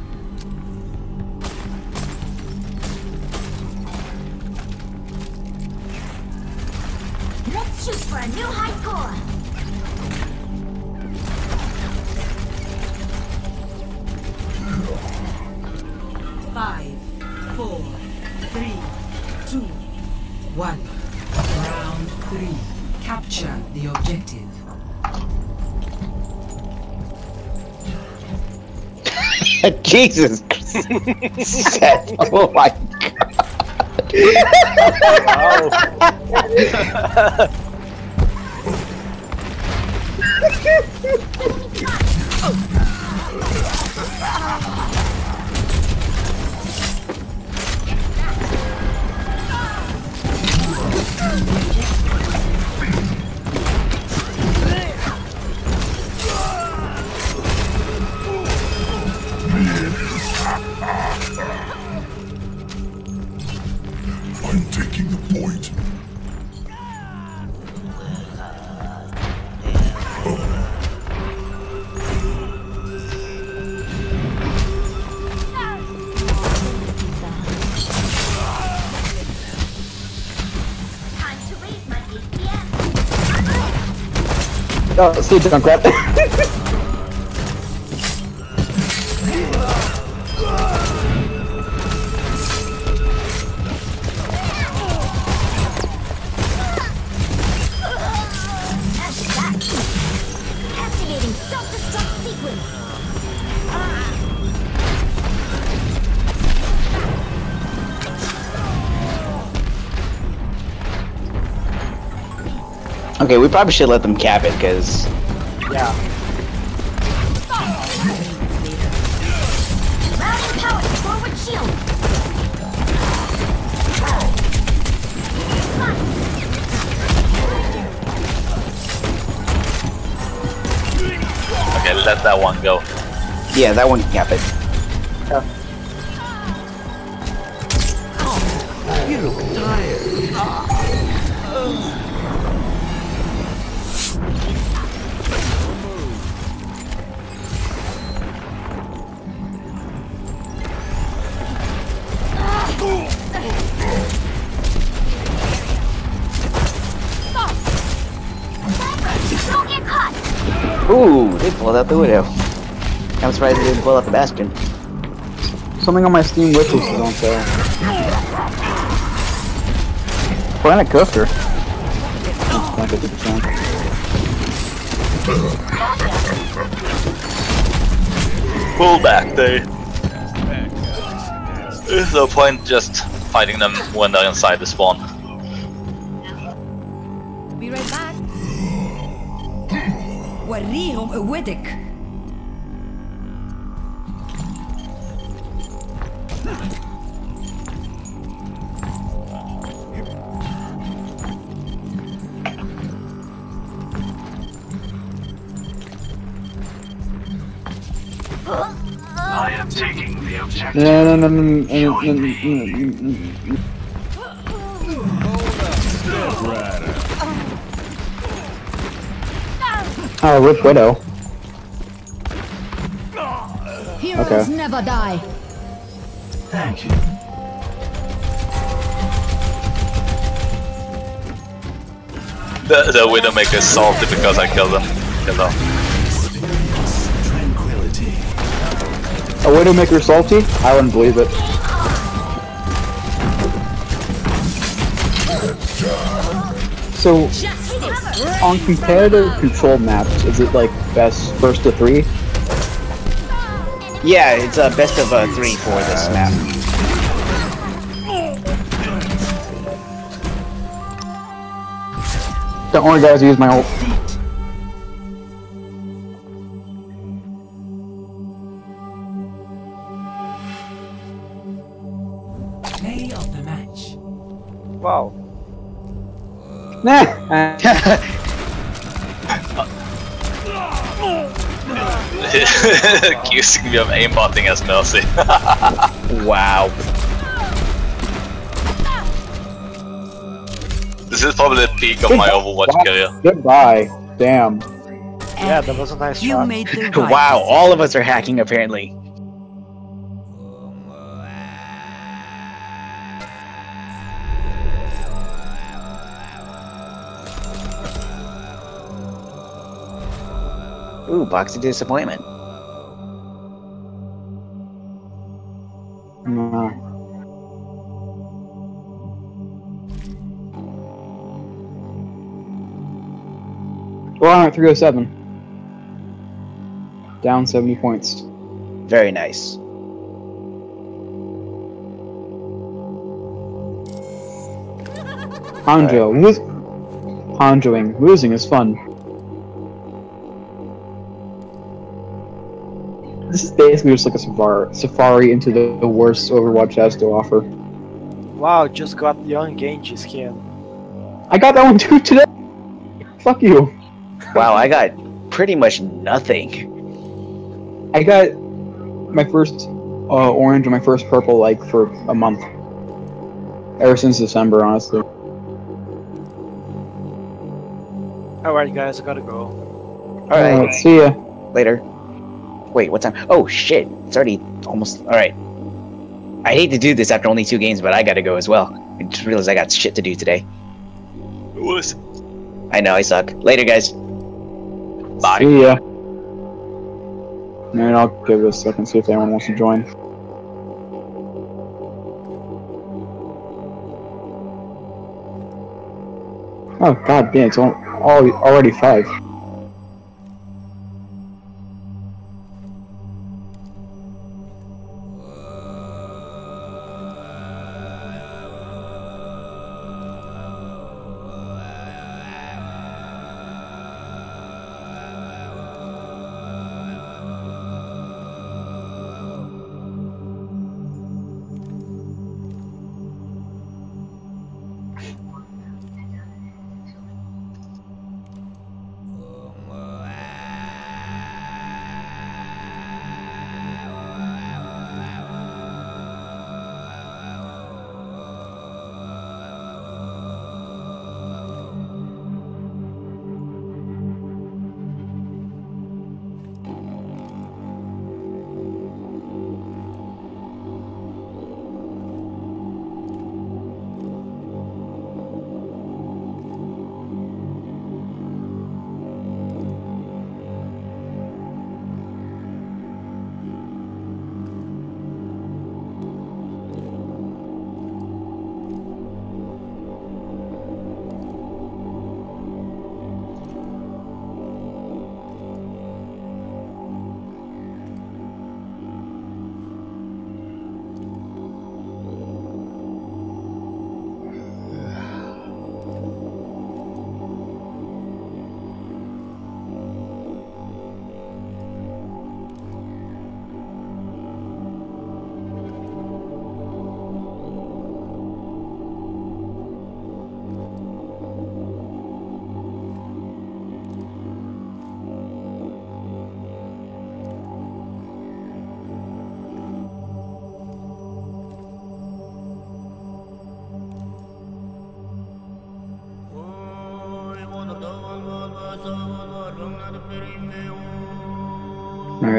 [SPEAKER 9] Let's shoot for a new high score!
[SPEAKER 1] Five, four, three, two, one. Round three. Capture the objective.
[SPEAKER 12] Jesus! Seth, oh my god!
[SPEAKER 16] I'm taking the point.
[SPEAKER 2] Oh, see you, Junkrat.
[SPEAKER 9] Activating self-destruct sequence.
[SPEAKER 12] Okay, we probably should let them cap it, because...
[SPEAKER 4] Yeah.
[SPEAKER 9] Routing power, forward shield.
[SPEAKER 3] Okay, let that one go.
[SPEAKER 12] Yeah, that one can cap it.
[SPEAKER 2] Yeah.
[SPEAKER 10] You look tired.
[SPEAKER 12] pulled out the Widow. I'm surprised they didn't pull out the Bastion.
[SPEAKER 2] Something on my Steam wishlist is on sale. Planet Coaster. fifty percent.
[SPEAKER 3] Pull back, they. There's no point just fighting them when they're inside the spawn.
[SPEAKER 5] Be right back. وريهم قوتك.
[SPEAKER 6] I am taking the objective.
[SPEAKER 2] No, no, no, no, no, no, no, no. Oh, Rip Widow.
[SPEAKER 7] Heroes
[SPEAKER 2] Okay.
[SPEAKER 7] never die.
[SPEAKER 6] Thank you.
[SPEAKER 3] The, the Widowmaker is salty because I killed them. You know.
[SPEAKER 2] A Widowmaker salty? I wouldn't believe it. So, on competitive control maps, is it like best first to three?
[SPEAKER 12] Yeah, it's a uh, best of uh, three for this map.
[SPEAKER 2] Don't worry guys, I use my ult.
[SPEAKER 1] Play of the match.
[SPEAKER 4] Wow.
[SPEAKER 2] Nah.
[SPEAKER 3] Accusing me of aimbotting as Mercy.
[SPEAKER 12] Wow.
[SPEAKER 3] This is probably the peak of my Overwatch career.
[SPEAKER 2] Goodbye. Damn.
[SPEAKER 4] Yeah, that was a nice
[SPEAKER 5] You
[SPEAKER 4] shot.
[SPEAKER 5] made the right
[SPEAKER 12] Wow, all of us are hacking apparently. Ooh, box of disappointment.
[SPEAKER 2] No. Well, I'm at three oh seven. Down seventy points.
[SPEAKER 12] Very nice.
[SPEAKER 2] Hanjo. Right. Lo Hanjoing. Losing is fun. This is basically just like a safari, safari into the, the worst Overwatch has to offer.
[SPEAKER 4] Wow, just got the young Genji skin.
[SPEAKER 2] I got that one too today! Fuck you.
[SPEAKER 12] Wow, I got pretty much nothing.
[SPEAKER 2] I got my first uh, orange and my first purple like for a month. Ever since December, honestly.
[SPEAKER 4] Alright guys, I gotta go.
[SPEAKER 12] Alright.
[SPEAKER 2] Uh, see ya.
[SPEAKER 12] Later. Wait, what time? Oh shit, it's already almost... Alright. I hate to do this after only two games, but I gotta go as well. I just realized I got shit to do today.
[SPEAKER 3] What?
[SPEAKER 12] I know, I suck. Later, guys.
[SPEAKER 3] Bye.
[SPEAKER 2] See ya. And I'll give it a second, see if anyone wants to join. Oh god damn, it's all, all, already five.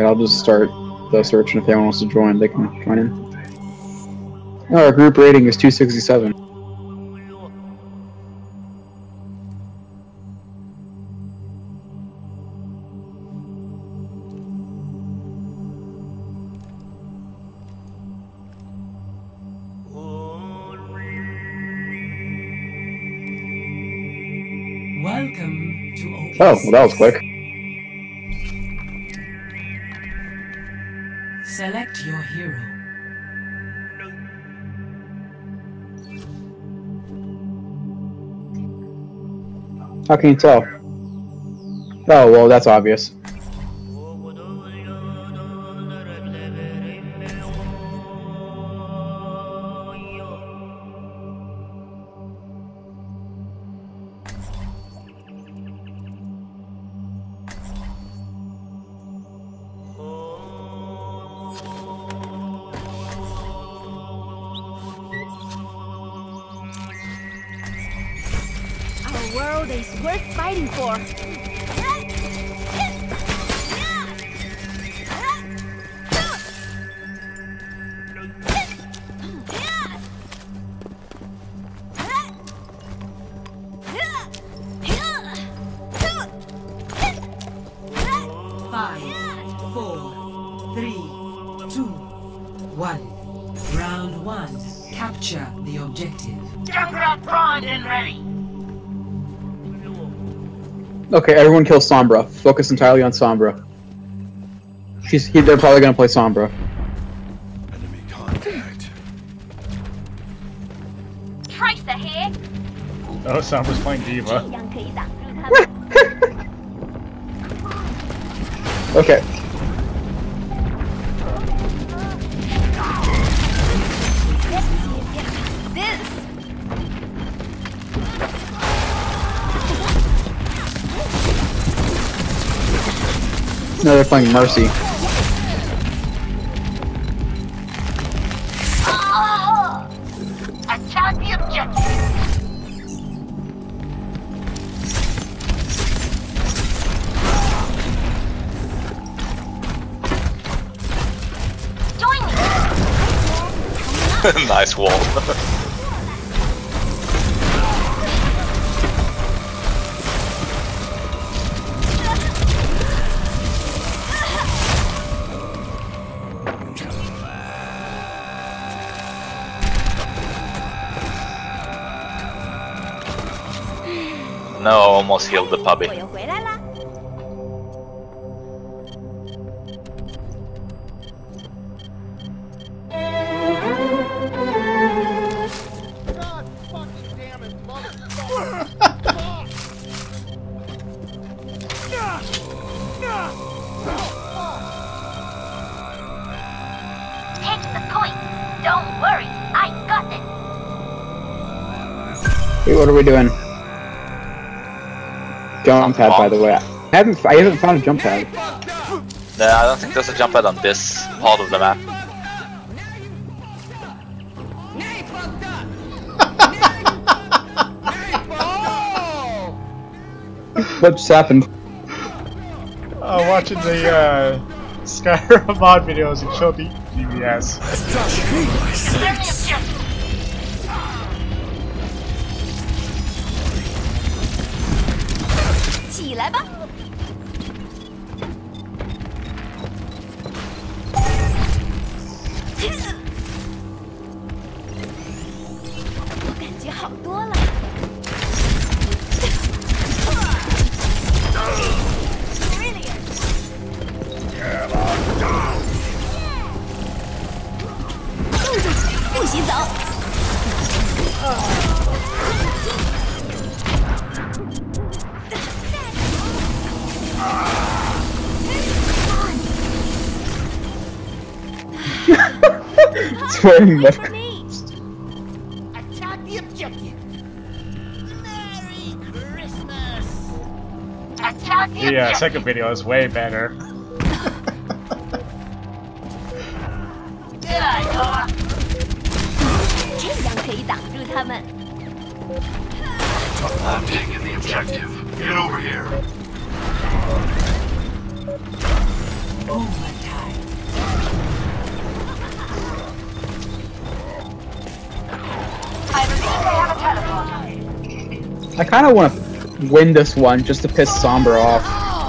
[SPEAKER 2] I'll just start the search, and if anyone wants to join, they can join in. Oh, our group rating is two sixty-seven.
[SPEAKER 1] Welcome to Oasis.
[SPEAKER 2] Oh, well, that was quick.
[SPEAKER 1] Select your hero.
[SPEAKER 2] How can you tell? Oh, well, that's obvious.
[SPEAKER 9] Our world is worth fighting for.
[SPEAKER 1] Five, four, three, two, one. Round one. Capture the objective.
[SPEAKER 11] Junkrat primed and ready.
[SPEAKER 2] Okay, everyone kill Sombra. Focus entirely on Sombra. She's, he, they're probably gonna play Sombra.
[SPEAKER 16] Enemy contact.
[SPEAKER 9] Tracer here.
[SPEAKER 8] Oh, Sombra's playing Diva.
[SPEAKER 2] Okay.
[SPEAKER 9] This.
[SPEAKER 2] No, they're playing Mercy.
[SPEAKER 11] Oh! Attack the objective.
[SPEAKER 9] Join me.
[SPEAKER 3] Nice wall. No, almost healed the puppy.
[SPEAKER 9] 我又回来啦。 Take the point. Don't worry, I got it.
[SPEAKER 2] Hey, what are we doing? Jump pad, by the way. I haven't, I haven't found a jump pad.
[SPEAKER 3] No, I don't think there's a jump pad on this part of the map.
[SPEAKER 2] What just happened?
[SPEAKER 8] Uh, watching the uh, Skyrim mod videos and show the G B S.
[SPEAKER 9] 起来吧。我感觉好多了。 不许走！
[SPEAKER 2] It's wearing left.
[SPEAKER 11] Attack the objective. Merry Christmas. Attack the
[SPEAKER 8] The uh,
[SPEAKER 11] objective.
[SPEAKER 8] second video is way better.
[SPEAKER 11] Yeah,
[SPEAKER 9] 这样可以挡住他们。
[SPEAKER 10] I'm taking the objective. Get over here.
[SPEAKER 1] Boom attack.
[SPEAKER 2] I kind of want to win this one just to piss Sombra off.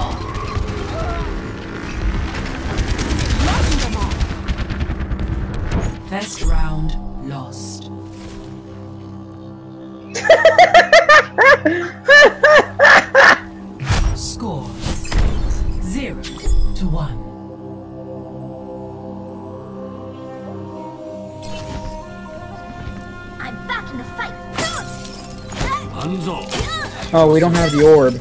[SPEAKER 1] First round lost. Score zero to one.
[SPEAKER 9] I'm back in the fight.
[SPEAKER 10] Hanzo.
[SPEAKER 2] Oh, we don't have the orb.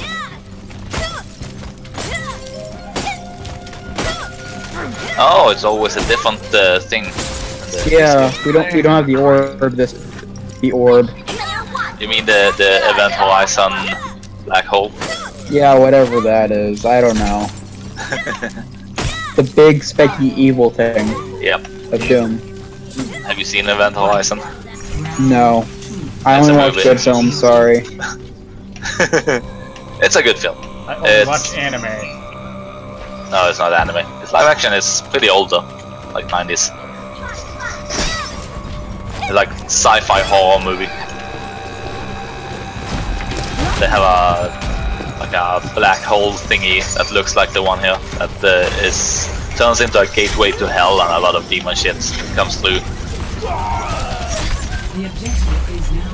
[SPEAKER 3] Oh, it's always a different uh, thing.
[SPEAKER 2] Yeah, we don't we don't have the orb. This the orb.
[SPEAKER 3] You mean the the Event Horizon black hole?
[SPEAKER 2] Yeah, whatever that is. I don't know. The big specky evil thing.
[SPEAKER 3] Yep.
[SPEAKER 2] Of Doom.
[SPEAKER 3] Have you seen Event Horizon?
[SPEAKER 2] No. I
[SPEAKER 3] It's
[SPEAKER 2] only
[SPEAKER 3] a
[SPEAKER 2] watch
[SPEAKER 3] movie.
[SPEAKER 2] good films. Sorry.
[SPEAKER 3] It's a good film.
[SPEAKER 8] I only
[SPEAKER 3] It's
[SPEAKER 8] watch anime.
[SPEAKER 3] no, it's not anime. It's live action. It's pretty old though, like nineties. It's like sci-fi horror movie. They have a like a black hole thingy that looks like the one here that uh, is turns into a gateway to hell, and a lot of demon shit comes through.
[SPEAKER 1] The objective is now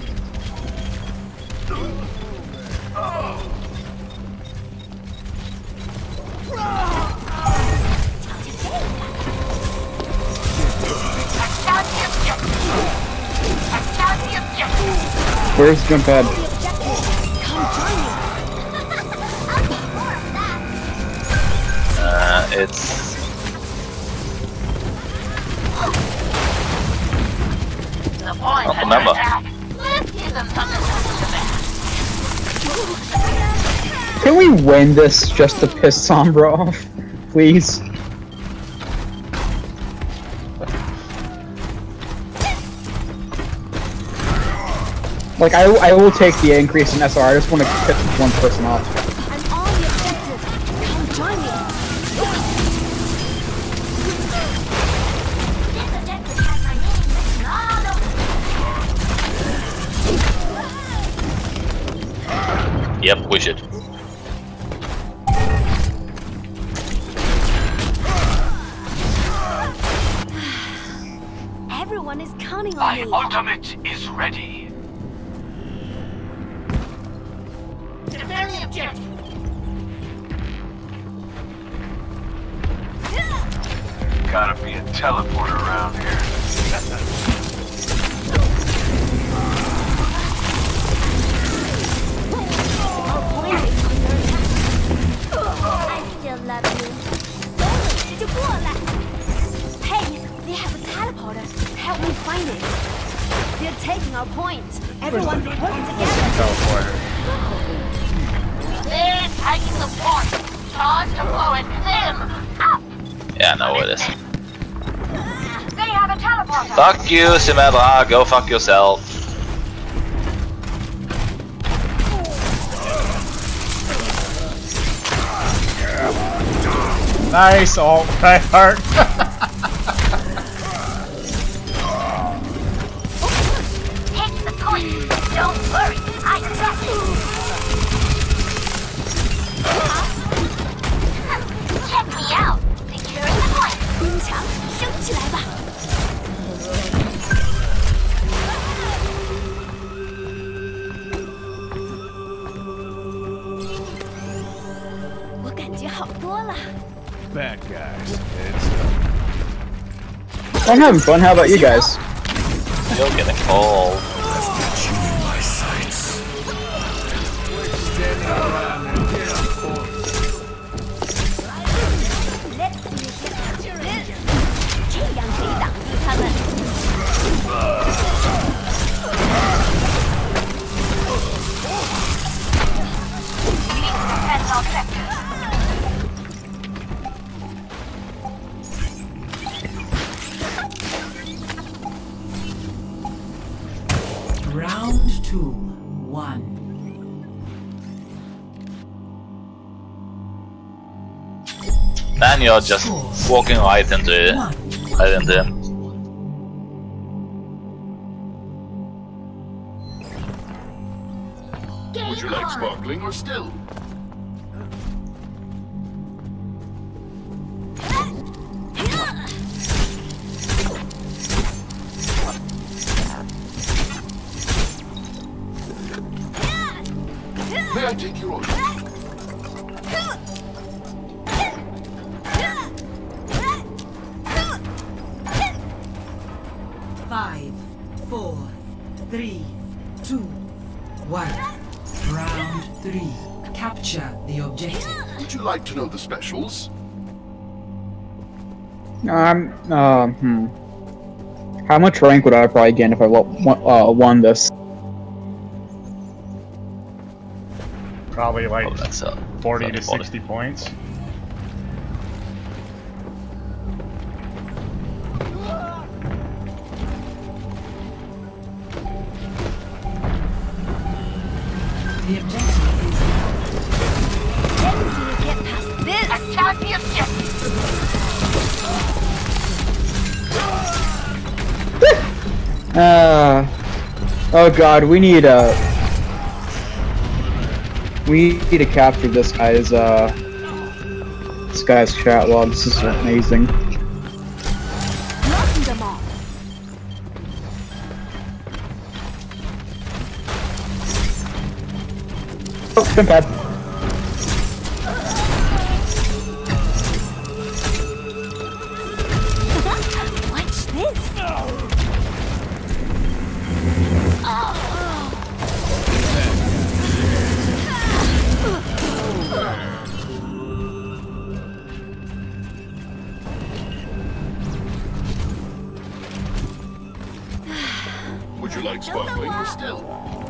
[SPEAKER 2] Where's jump pad?
[SPEAKER 3] Uh, it's I don't remember.
[SPEAKER 2] Can we win this just to piss Sombra off, please? Like I, I will take the increase in S R. I just want to piss one person off.
[SPEAKER 13] I'm on the objective. Come join me.
[SPEAKER 3] Yep, we should.
[SPEAKER 13] Everyone is counting on
[SPEAKER 6] My
[SPEAKER 13] me.
[SPEAKER 6] ultimate is ready.
[SPEAKER 11] Defend the objective.
[SPEAKER 6] Gotta be a teleporter around here.
[SPEAKER 9] I still love you.
[SPEAKER 13] 这就过来。Hey, they have a teleporter. Help me find it. They're taking our point. Everyone work together.
[SPEAKER 8] Teleporter.
[SPEAKER 11] They're taking the point. Time to blow it them up.
[SPEAKER 3] Yeah, I know what it is.
[SPEAKER 11] They have a teleporter.
[SPEAKER 3] Fuck you, Symmetra. Go fuck yourself.
[SPEAKER 8] Nice, alt right heart.
[SPEAKER 11] Take the point. Don't worry. I got it. Check me out. Securing the point.
[SPEAKER 13] 冰墙升起来吧。我感觉好多了。
[SPEAKER 16] Bad guys. It's done.
[SPEAKER 2] I'm having fun. How about you guys?
[SPEAKER 3] You're getting cold.
[SPEAKER 16] My sights. Standing around and get up for
[SPEAKER 13] Let's see if this 这样可以挡住他们。
[SPEAKER 11] Defend our sector.
[SPEAKER 1] round two, one.
[SPEAKER 3] Man, you're just walking right into it. Right into him.
[SPEAKER 17] you like sparkling or still? May I take your order?
[SPEAKER 1] Five, four, three, two, one. Round three. Capture the objective.
[SPEAKER 17] Would you like to know the specials?
[SPEAKER 2] Um, uh, hmm. How much rank would I probably gain if I won, uh, won this?
[SPEAKER 8] Probably like
[SPEAKER 3] oh, that's, uh,
[SPEAKER 8] forty to
[SPEAKER 3] forty.
[SPEAKER 8] sixty points.
[SPEAKER 1] The objective is
[SPEAKER 13] Let's see you get past this.
[SPEAKER 11] Attack the objective.
[SPEAKER 2] Uh, oh god, we need uh we need to capture this guy's uh this guy's chat log. This is amazing.
[SPEAKER 13] Knocking them off.
[SPEAKER 2] Oh, been bad.
[SPEAKER 13] Watch this.
[SPEAKER 17] Would you like sparkling or still?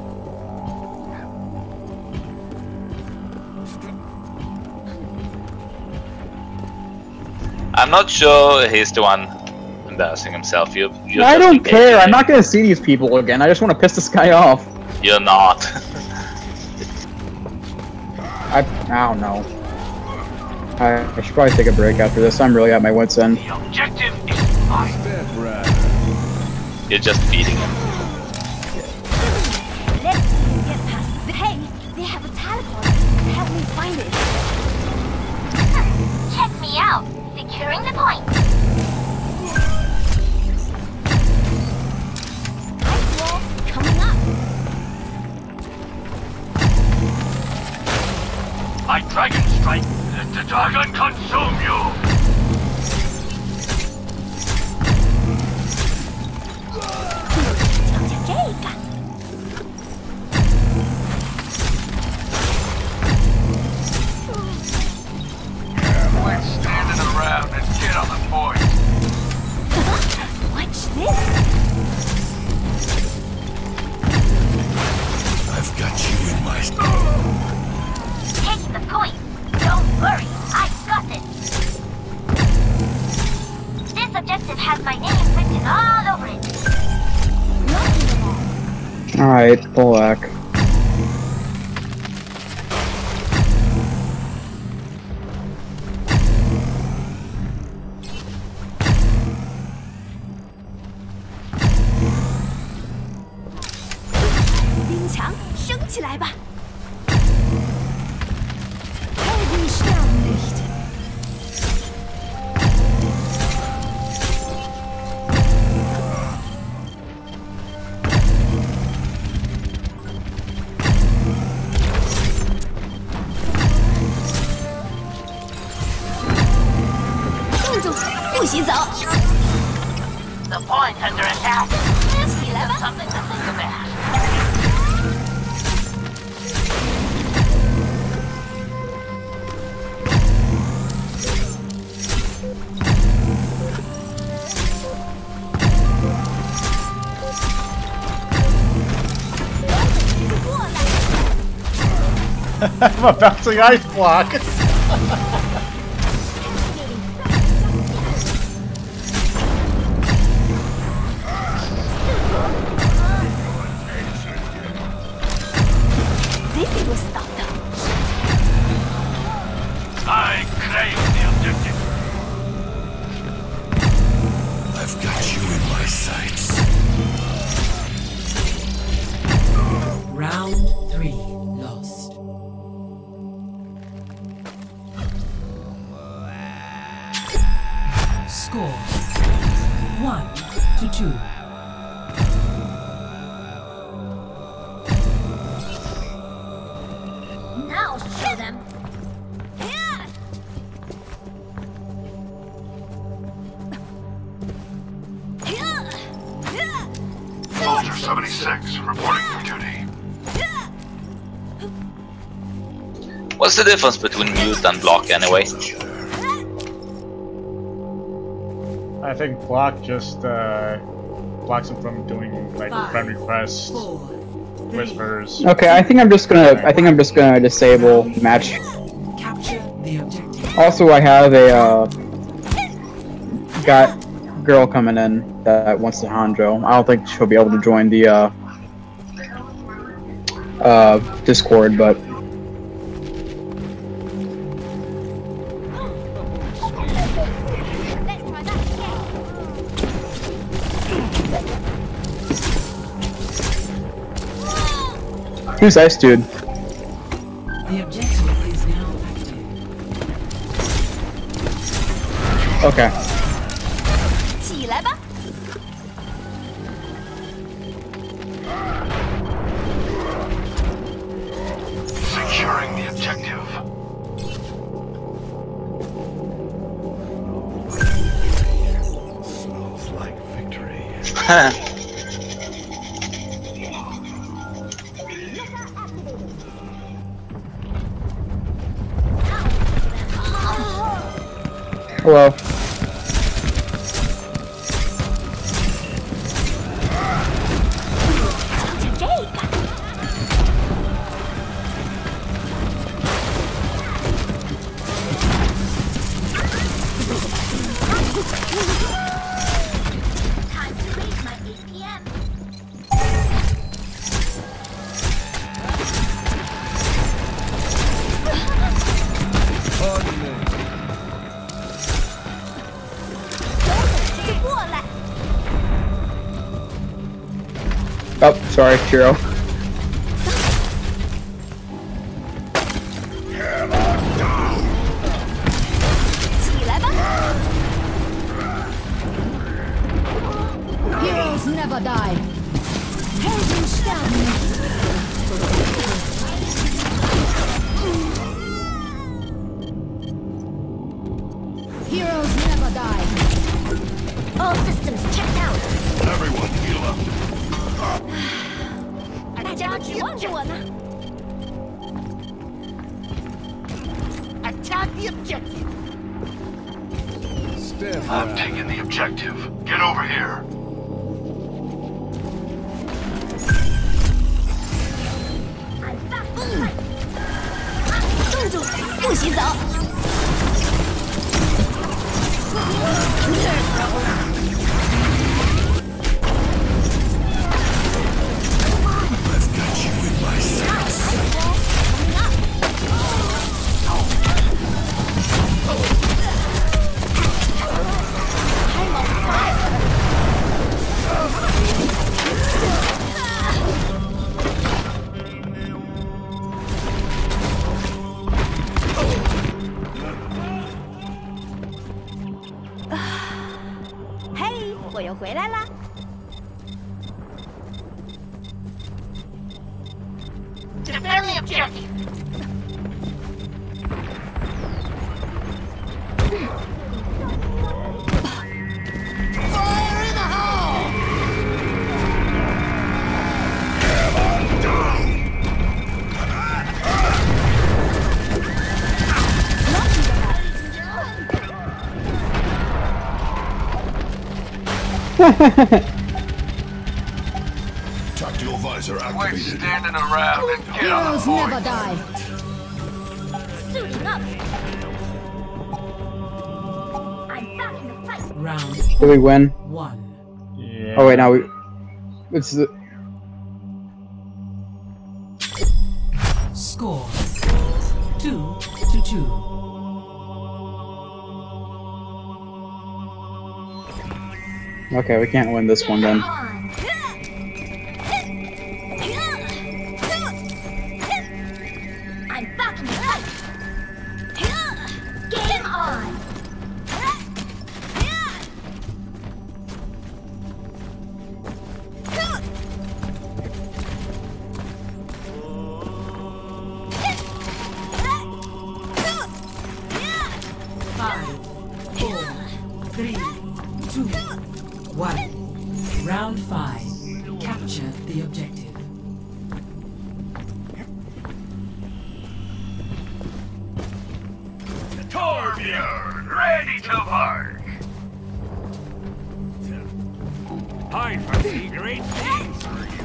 [SPEAKER 3] I'm not sure he's the one embarrassing himself. You, you're
[SPEAKER 2] I
[SPEAKER 3] just
[SPEAKER 2] don't
[SPEAKER 3] engaging
[SPEAKER 2] care.
[SPEAKER 3] him.
[SPEAKER 2] I'm not gonna see these people again. I just want to piss this guy off.
[SPEAKER 3] You're not.
[SPEAKER 2] I I don't know. I, I should probably take a break after this. I'm really at my wit's end.
[SPEAKER 6] The objective is mine.
[SPEAKER 3] You're just feeding him.
[SPEAKER 13] Let's see you get past this. Hey, they have a teleporter. Help me find it.
[SPEAKER 11] Check me out. Securing the point.
[SPEAKER 13] Ice wall coming up.
[SPEAKER 6] My dragon strike. Let the dragon consume you.
[SPEAKER 13] Jake.
[SPEAKER 6] Quit standing around and get on the point.
[SPEAKER 13] Watch this.
[SPEAKER 17] I've got you in my...
[SPEAKER 11] Take the point. Don't worry. I got it. This objective has my name printed all over it.
[SPEAKER 2] Alright, pull back.
[SPEAKER 13] Ding Chang, 升起来吧。Helden sterben nicht.
[SPEAKER 6] The point under attack. Something to think about.
[SPEAKER 8] I'm a bouncing ice block.
[SPEAKER 13] This will stop them.
[SPEAKER 6] I claim the objective.
[SPEAKER 17] I've got you in my sights.
[SPEAKER 1] round three lost. Score one to two.
[SPEAKER 9] Now show them.
[SPEAKER 17] Soldier seventy-six, reporting for duty.
[SPEAKER 3] What's the difference between mute and block anyway?
[SPEAKER 8] I think block just uh, blocks him from doing like
[SPEAKER 1] Five,
[SPEAKER 8] friend requests,
[SPEAKER 1] four,
[SPEAKER 8] whispers.
[SPEAKER 2] Okay, I think I'm just gonna. I think I'm just gonna disable match.
[SPEAKER 1] Capture the objective.
[SPEAKER 2] Also, I have a uh, got girl coming in that wants to Hanjo. I don't think she'll be able to join the uh, uh, Discord, but. Who's Ice Dude?
[SPEAKER 1] The objective is now active.
[SPEAKER 2] Okay.
[SPEAKER 9] 起来吧。
[SPEAKER 17] Securing the objective. Smells like victory.
[SPEAKER 2] Hello.
[SPEAKER 9] Time to raise my A P M.
[SPEAKER 2] Oh, sorry, Chiro.
[SPEAKER 7] Heroes never die. Helden sterben. Heroes never die.
[SPEAKER 9] All systems checked out.
[SPEAKER 17] Everyone heal up.
[SPEAKER 9] 大家指望着我呢。Attack the objective.
[SPEAKER 16] Step
[SPEAKER 17] I'm
[SPEAKER 16] back.
[SPEAKER 17] taking the objective. Get over here.
[SPEAKER 9] 冻住，不许走。
[SPEAKER 17] I've got you in my sights.
[SPEAKER 9] Hey， 我又回来啦。
[SPEAKER 6] Defend the objective.
[SPEAKER 7] Fire in the hole!
[SPEAKER 17] Tactical visor
[SPEAKER 6] Quit
[SPEAKER 17] activated.
[SPEAKER 6] standing around and get on the
[SPEAKER 7] Heroes
[SPEAKER 6] point.
[SPEAKER 7] never die.
[SPEAKER 9] Suiting up. I'm back in the fight.
[SPEAKER 1] Round
[SPEAKER 2] Did we win?
[SPEAKER 1] one.
[SPEAKER 8] Yeah.
[SPEAKER 2] Oh wait, now we. It's the.
[SPEAKER 1] Score two to two.
[SPEAKER 2] Okay, we can't win this one then.
[SPEAKER 9] I'm back in the fight. Game on.
[SPEAKER 1] Three, two, one. Round five. Capture the objective.
[SPEAKER 17] Torbjorn, ready to bark.
[SPEAKER 10] I foresee great things for you.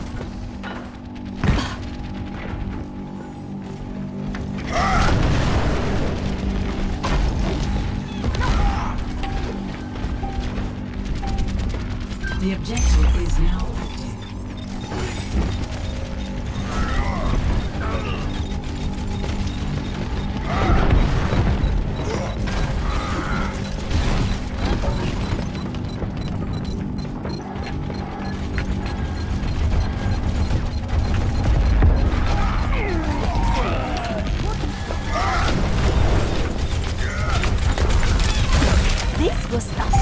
[SPEAKER 1] The objective is now active.
[SPEAKER 13] This was stuff.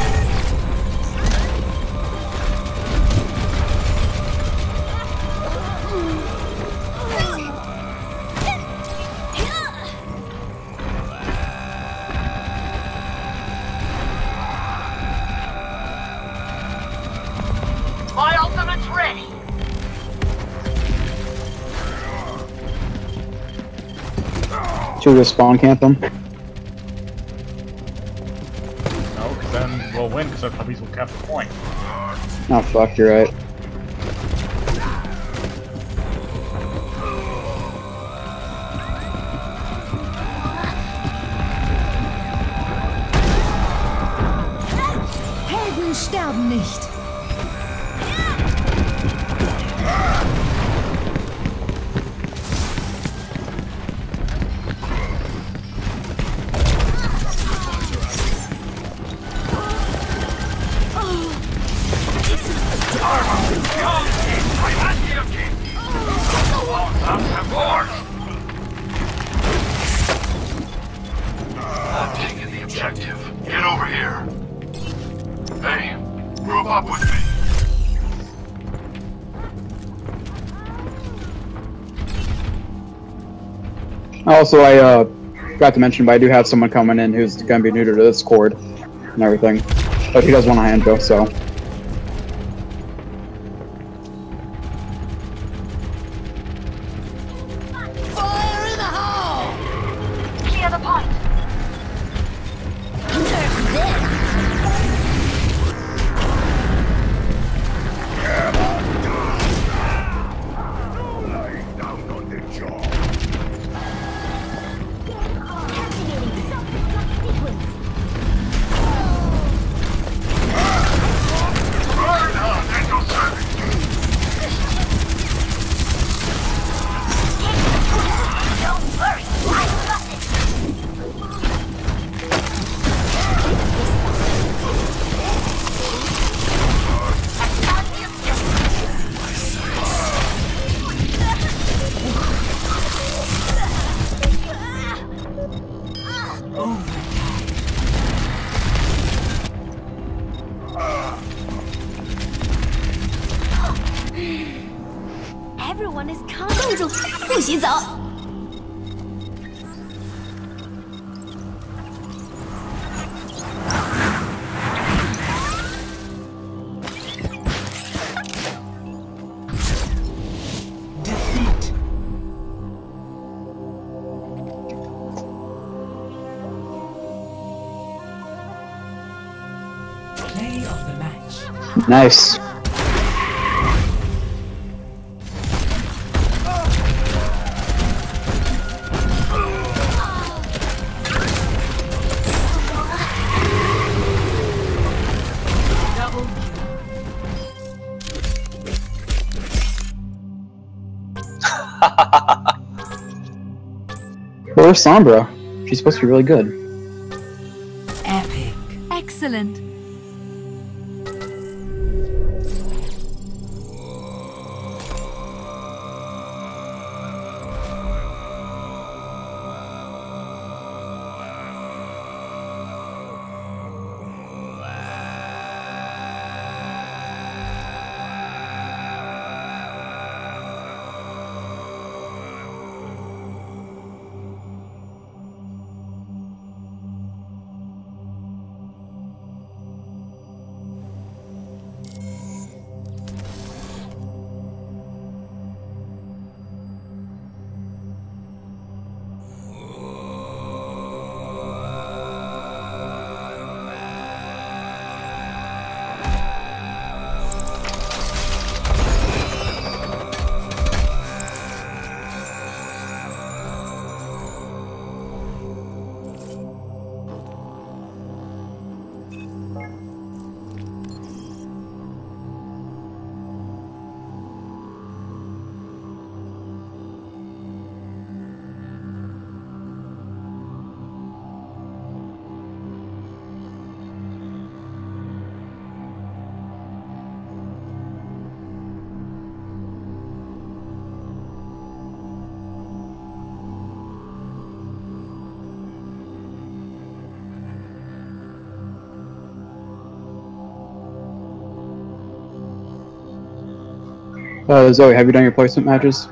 [SPEAKER 6] My ultimate's ready.
[SPEAKER 2] Should we just spawn camp them?
[SPEAKER 8] No, because then we'll win because our puppies will cap the point.
[SPEAKER 2] Oh fuck, you're right.
[SPEAKER 13] Helden sterben nicht.
[SPEAKER 17] I'm taking the objective. Get over here. Hey, group up with me.
[SPEAKER 2] Also, I uh, forgot to mention, but I do have someone coming in who's gonna be new to this Discord and everything. But he does want a hand joke, so.
[SPEAKER 13] Fire in the hole!
[SPEAKER 6] Clear the point. Don't worry, I got it.
[SPEAKER 13] Everyone is coming. 公主，不许走。
[SPEAKER 1] Defeat. Play of the match.
[SPEAKER 2] Nice.
[SPEAKER 1] Double kill.
[SPEAKER 2] Where's Sombra? She's supposed to be really good.
[SPEAKER 1] Epic.
[SPEAKER 13] Excellent.
[SPEAKER 2] Uh, Zoe, have you done your placement matches?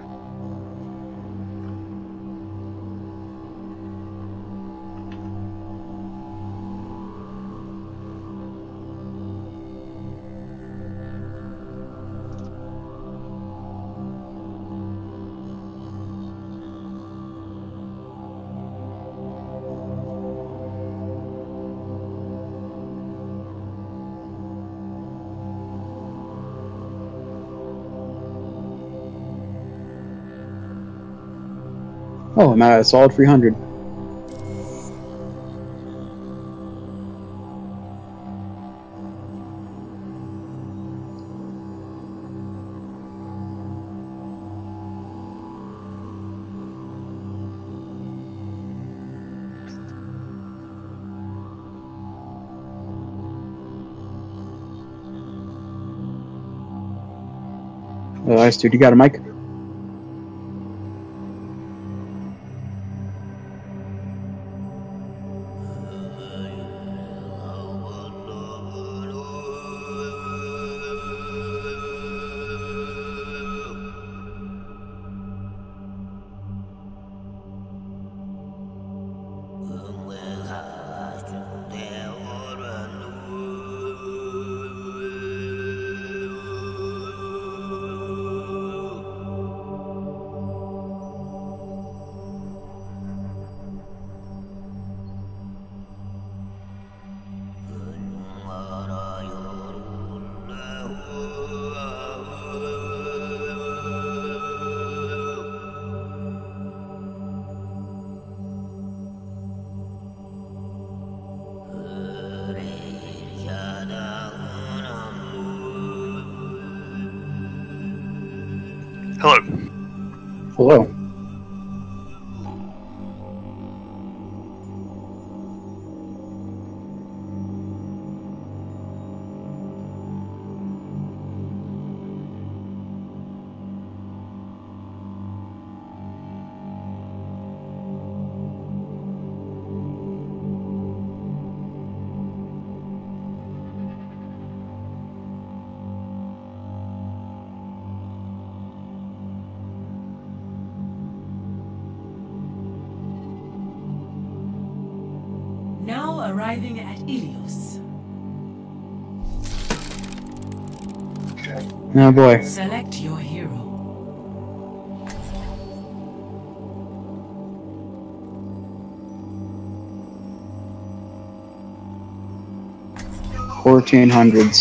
[SPEAKER 2] Oh, I'm at a solid three hundred. Uh, nice, dude. You got a mic?
[SPEAKER 18] Hello.
[SPEAKER 2] Hello.
[SPEAKER 1] Now arriving at Ilios.
[SPEAKER 2] Oh boy.
[SPEAKER 1] Select your hero.
[SPEAKER 2] Fourteen hundreds.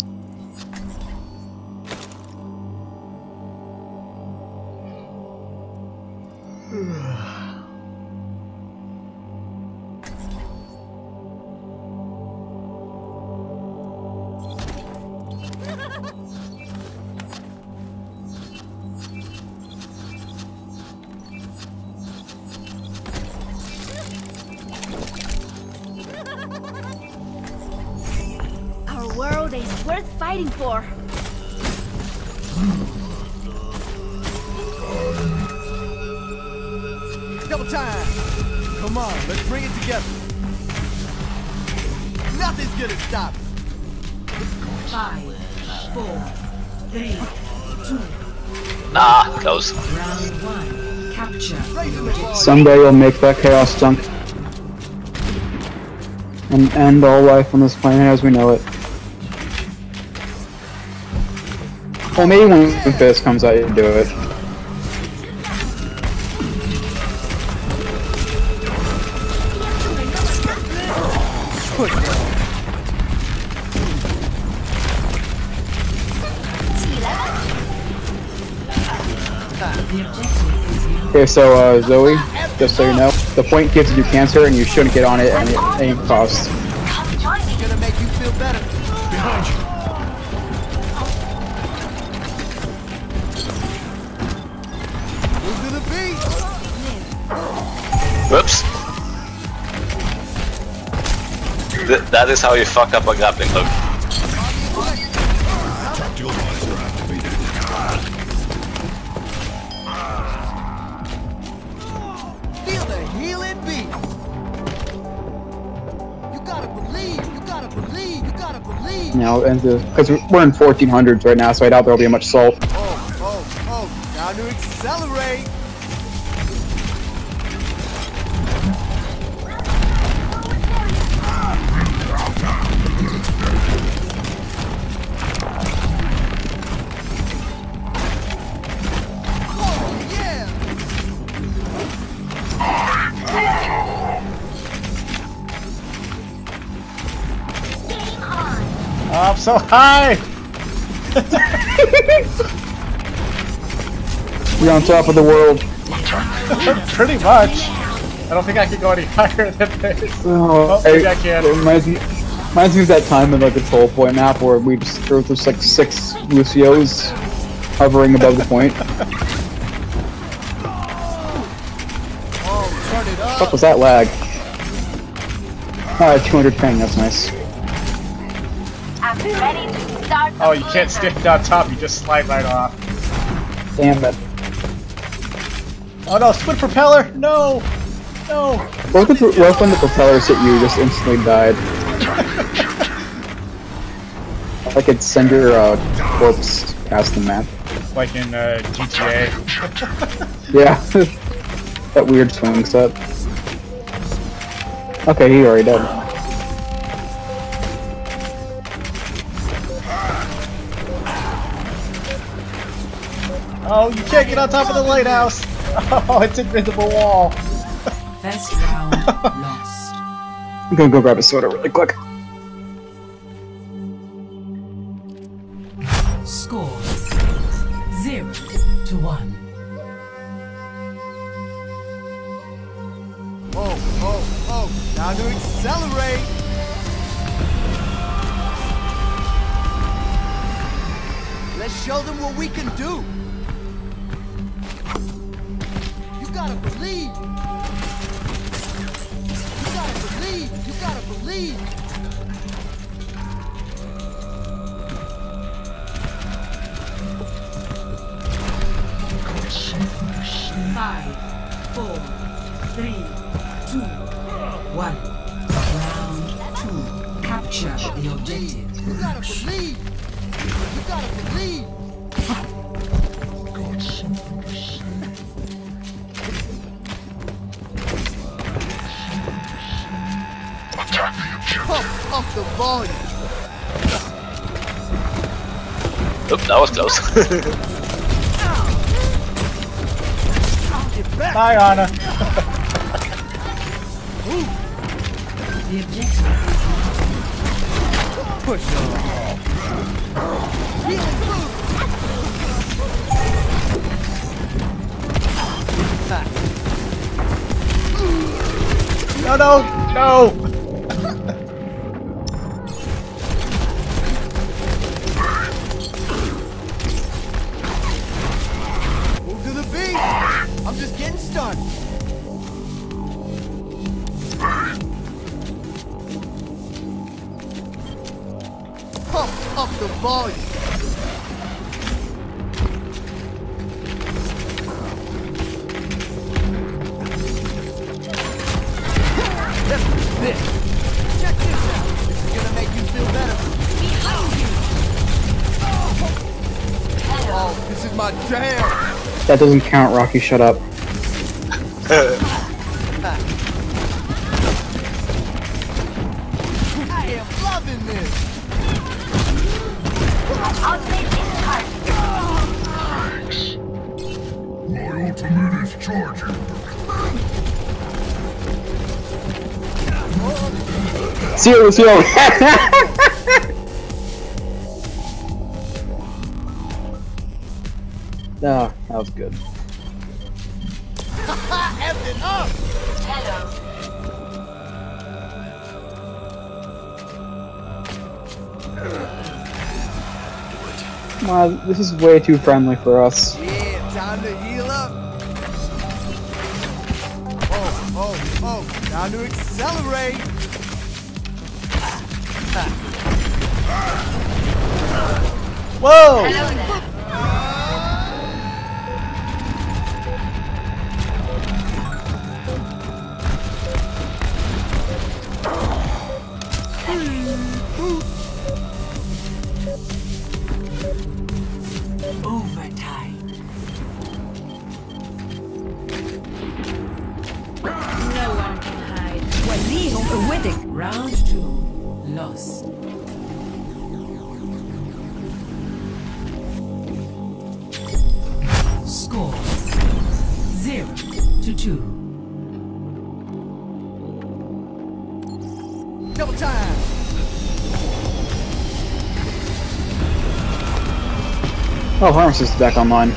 [SPEAKER 13] Our world is worth fighting for.
[SPEAKER 19] Double time! Come on, let's bring it together. Nothing's gonna stop us.
[SPEAKER 1] Five, four, three, two.
[SPEAKER 3] Nah, close.
[SPEAKER 1] Round one. Capture.
[SPEAKER 2] Someday you'll make that chaos dunk and end all life on this planet as we know it. Well, maybe when Fist comes out, you do it. Okay, so uh, Zoe, just so you know, the point gives you cancer and you shouldn't get on it at any, any cost.
[SPEAKER 19] It's gonna make you feel better. Behind you. Who's gonna be?
[SPEAKER 3] Whoops. Th that is how you fuck up a grappling hook.
[SPEAKER 19] Feel the healing beat. You gotta believe. You gotta believe. You gotta believe.
[SPEAKER 2] You know, and because we're in fourteen hundreds right now, so I doubt there'll be much salt.
[SPEAKER 19] Oh, oh, Time to accelerate.
[SPEAKER 8] Up so high!
[SPEAKER 2] You're on top of the world.
[SPEAKER 8] Pretty much. I don't think I could go any higher than this.
[SPEAKER 2] Oh,
[SPEAKER 8] oh maybe I,
[SPEAKER 2] I
[SPEAKER 8] can.
[SPEAKER 2] It reminds me, reminds me of that time in like the Troll Point map where we just there was just like six Lucios hovering above the point.
[SPEAKER 19] Oh, turn it up.
[SPEAKER 2] What was that lag? Alright, two hundred ping, that's nice.
[SPEAKER 11] I'm ready to start.
[SPEAKER 8] Oh, you can't stand on top, you just slide right off.
[SPEAKER 2] Damn it.
[SPEAKER 8] Oh no, split propeller! No! No!
[SPEAKER 2] What if, what if when the propellers hit you, you just instantly died? I could send your uh, corpse past the map.
[SPEAKER 8] Like in uh, G T A.
[SPEAKER 2] Yeah. That weird swing set. Okay, he already did.
[SPEAKER 8] Oh, you can't get on top of the lighthouse! Oh, it's invisible wall!
[SPEAKER 1] First round lost.
[SPEAKER 2] I'm gonna go grab a soda really quick.
[SPEAKER 1] Score zero to one.
[SPEAKER 19] Oh, oh, oh, now to accelerate. Let's show them what we can do. You gotta believe. You gotta believe. You gotta believe.
[SPEAKER 1] Five, four, three, two, one. Round two. Capture the objective.
[SPEAKER 19] You gotta believe. You gotta believe. Pump up the volume.
[SPEAKER 3] Oop, that was close.
[SPEAKER 8] Bye, Anna.
[SPEAKER 1] The objective
[SPEAKER 19] push on.
[SPEAKER 8] No, no, no!
[SPEAKER 19] Move to the beat. I'm just getting started. Pump up the volume. This. Check this out. This is gonna make you feel better. Behind you. Oh, this is my jam.
[SPEAKER 2] That doesn't count, Rocky. Shut up.
[SPEAKER 19] I am loving this.
[SPEAKER 11] I'll take this part.
[SPEAKER 17] Thanks. My ultimate is charging.
[SPEAKER 2] See you, Lucio! No, that was good.
[SPEAKER 19] Effed it up.
[SPEAKER 2] Come on, this is way too friendly for us.
[SPEAKER 19] Yeah, time to heal up. Oh, oh, oh, time to accelerate.
[SPEAKER 8] Whoa!
[SPEAKER 19] Hello there.
[SPEAKER 1] overtime. Score zero to two.
[SPEAKER 19] Double time.
[SPEAKER 2] Oh, Pharmacist is back online.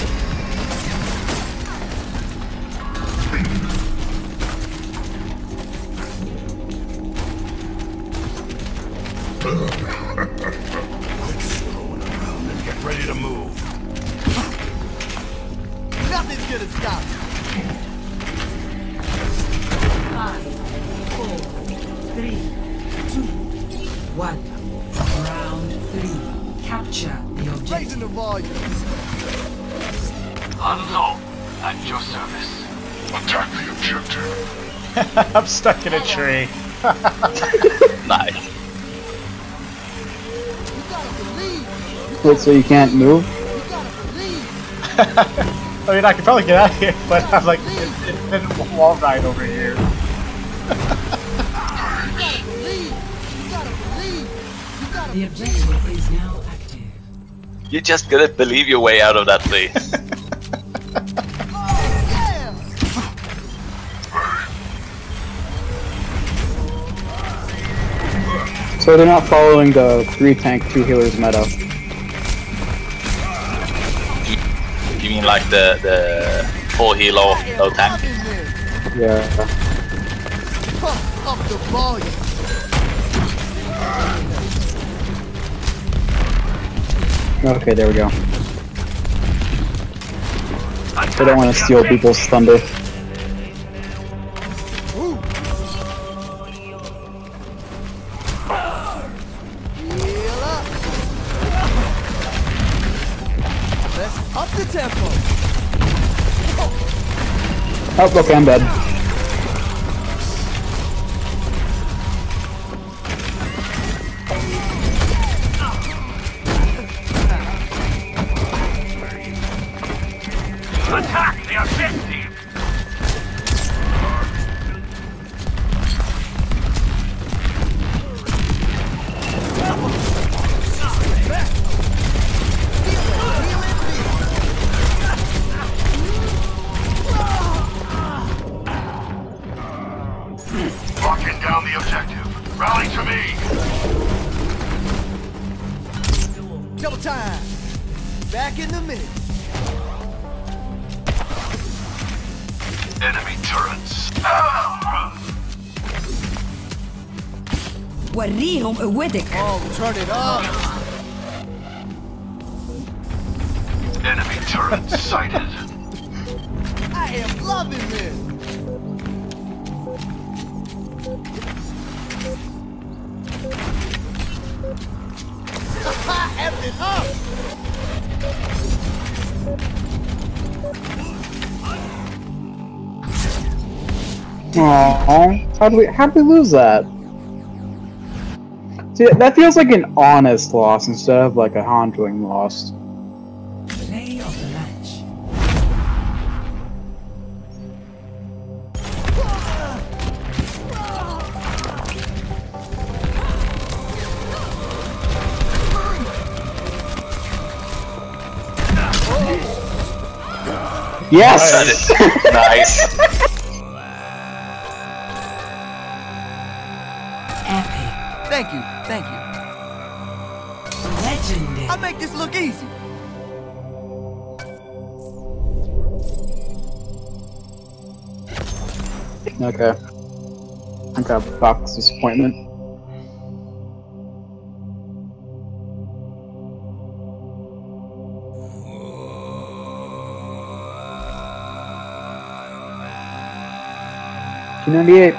[SPEAKER 17] Get ready to move.
[SPEAKER 19] Nothing's gonna stop me.
[SPEAKER 1] Five, four, three, two, one. Round three. Capture the objective.
[SPEAKER 19] Raising the volume.
[SPEAKER 17] Hanzo, at your service. Attack the objective.
[SPEAKER 8] I'm stuck in a tree.
[SPEAKER 3] Nice.
[SPEAKER 2] Wait, so you can't move?
[SPEAKER 8] I mean, I could probably get out of here, but I'm like, it, it's been a wall ride over here.
[SPEAKER 1] The objective is now active.
[SPEAKER 3] You just gotta believe your way out of that thing.
[SPEAKER 2] So they're not following the three tank, two healers meta.
[SPEAKER 3] You mean like the the full heal, no no tank?
[SPEAKER 2] Yeah.
[SPEAKER 19] Pump up the volume.
[SPEAKER 2] Okay, there we go. I don't want to steal people's thunder.
[SPEAKER 19] Heal up. Let's up the tempo.
[SPEAKER 2] Oh, okay, I'm dead.
[SPEAKER 17] Attack the objective! Locking down the objective. Rally to me!
[SPEAKER 19] Double time. Back in the minute.
[SPEAKER 17] Enemy turrets.
[SPEAKER 5] وريهم قوتك.
[SPEAKER 19] Oh, turn it up.
[SPEAKER 17] Enemy turrets sighted.
[SPEAKER 19] I am loving this. F it up.
[SPEAKER 2] Aww, how do we how do we lose that? See, that feels like an honest loss instead of like a Hanjoing loss.
[SPEAKER 1] Play of the match.
[SPEAKER 2] Yes!
[SPEAKER 3] Nice.
[SPEAKER 1] Epic.
[SPEAKER 19] Thank you, thank you.
[SPEAKER 1] Legendary.
[SPEAKER 19] I make this look easy.
[SPEAKER 2] Okay. I got Fox disappointment. two ninety-eight.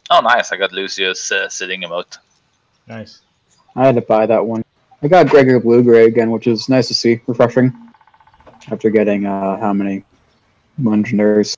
[SPEAKER 3] Oh, nice! I got Lucio's uh, sitting emote.
[SPEAKER 8] Nice.
[SPEAKER 2] I had to buy that one. I got Gregor Blue-Gray again, which is nice to see, refreshing. After getting uh, how many legendaries?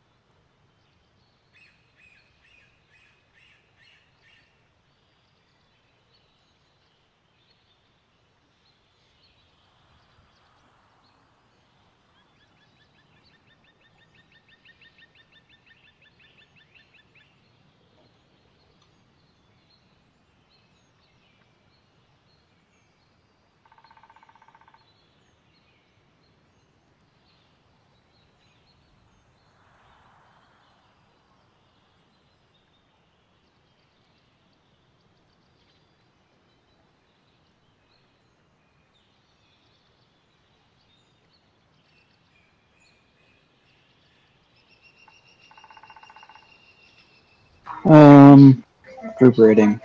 [SPEAKER 2] Um, group rating.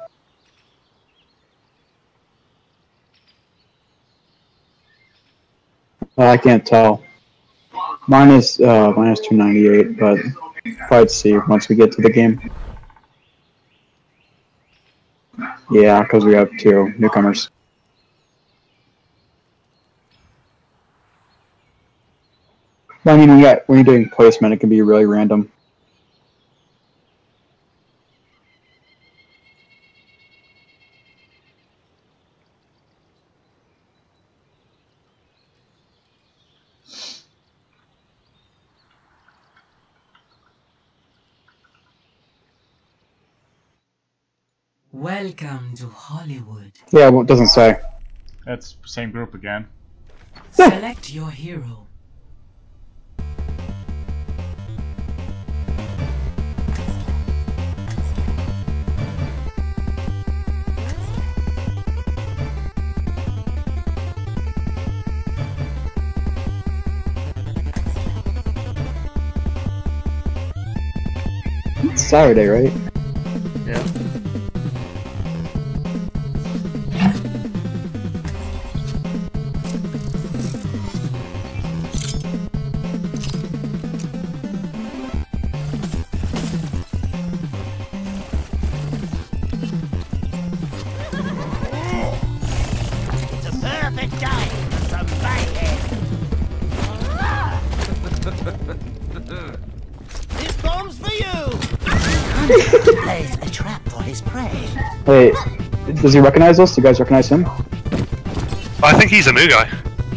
[SPEAKER 2] Uh, I can't tell. Mine is uh, mine is two ninety-eight, but probably see once we get to the game. Yeah, because we have two newcomers. I mean, we got when you're doing placement, it can be really random.
[SPEAKER 1] Welcome to Hollywood.
[SPEAKER 2] Yeah, well, it doesn't say.
[SPEAKER 8] That's same group again.
[SPEAKER 1] Select your hero.
[SPEAKER 2] It's Saturday, right?
[SPEAKER 18] Yeah.
[SPEAKER 19] This bomb's for you! Plays a trap for his prey.
[SPEAKER 2] Wait, does he recognize us? Do you guys recognize him?
[SPEAKER 20] I think he's a new guy.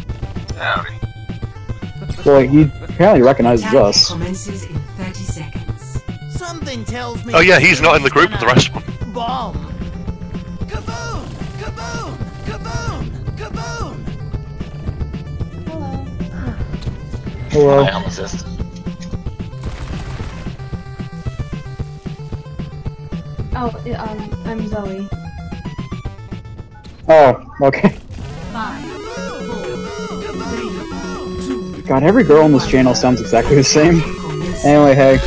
[SPEAKER 2] Well, he apparently recognizes us.
[SPEAKER 1] Commences in thirty seconds.
[SPEAKER 19] Something tells me.
[SPEAKER 20] Oh yeah, he's not in the group with the rest of them.
[SPEAKER 19] Bomb! Kaboom! Kaboom! Kaboom! Kaboom!
[SPEAKER 2] Hello.
[SPEAKER 3] Hi, Helm Assist.
[SPEAKER 21] Oh, um, I'm Zoe.
[SPEAKER 2] Oh, okay. God, every girl on this channel sounds exactly the same. Anyway, hey.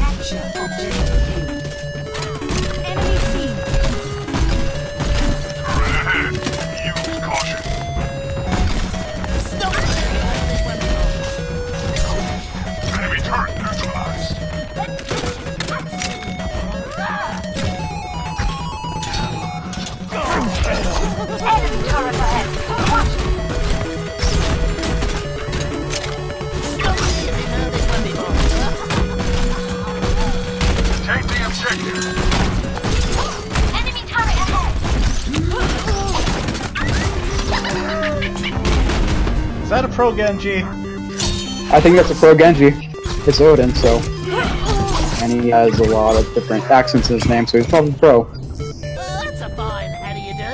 [SPEAKER 8] Is that a pro Genji?
[SPEAKER 2] I think that's a pro Genji. It's Odin, so. And he has a lot of different accents in his name, so he's probably pro.
[SPEAKER 19] That's a fine. How do you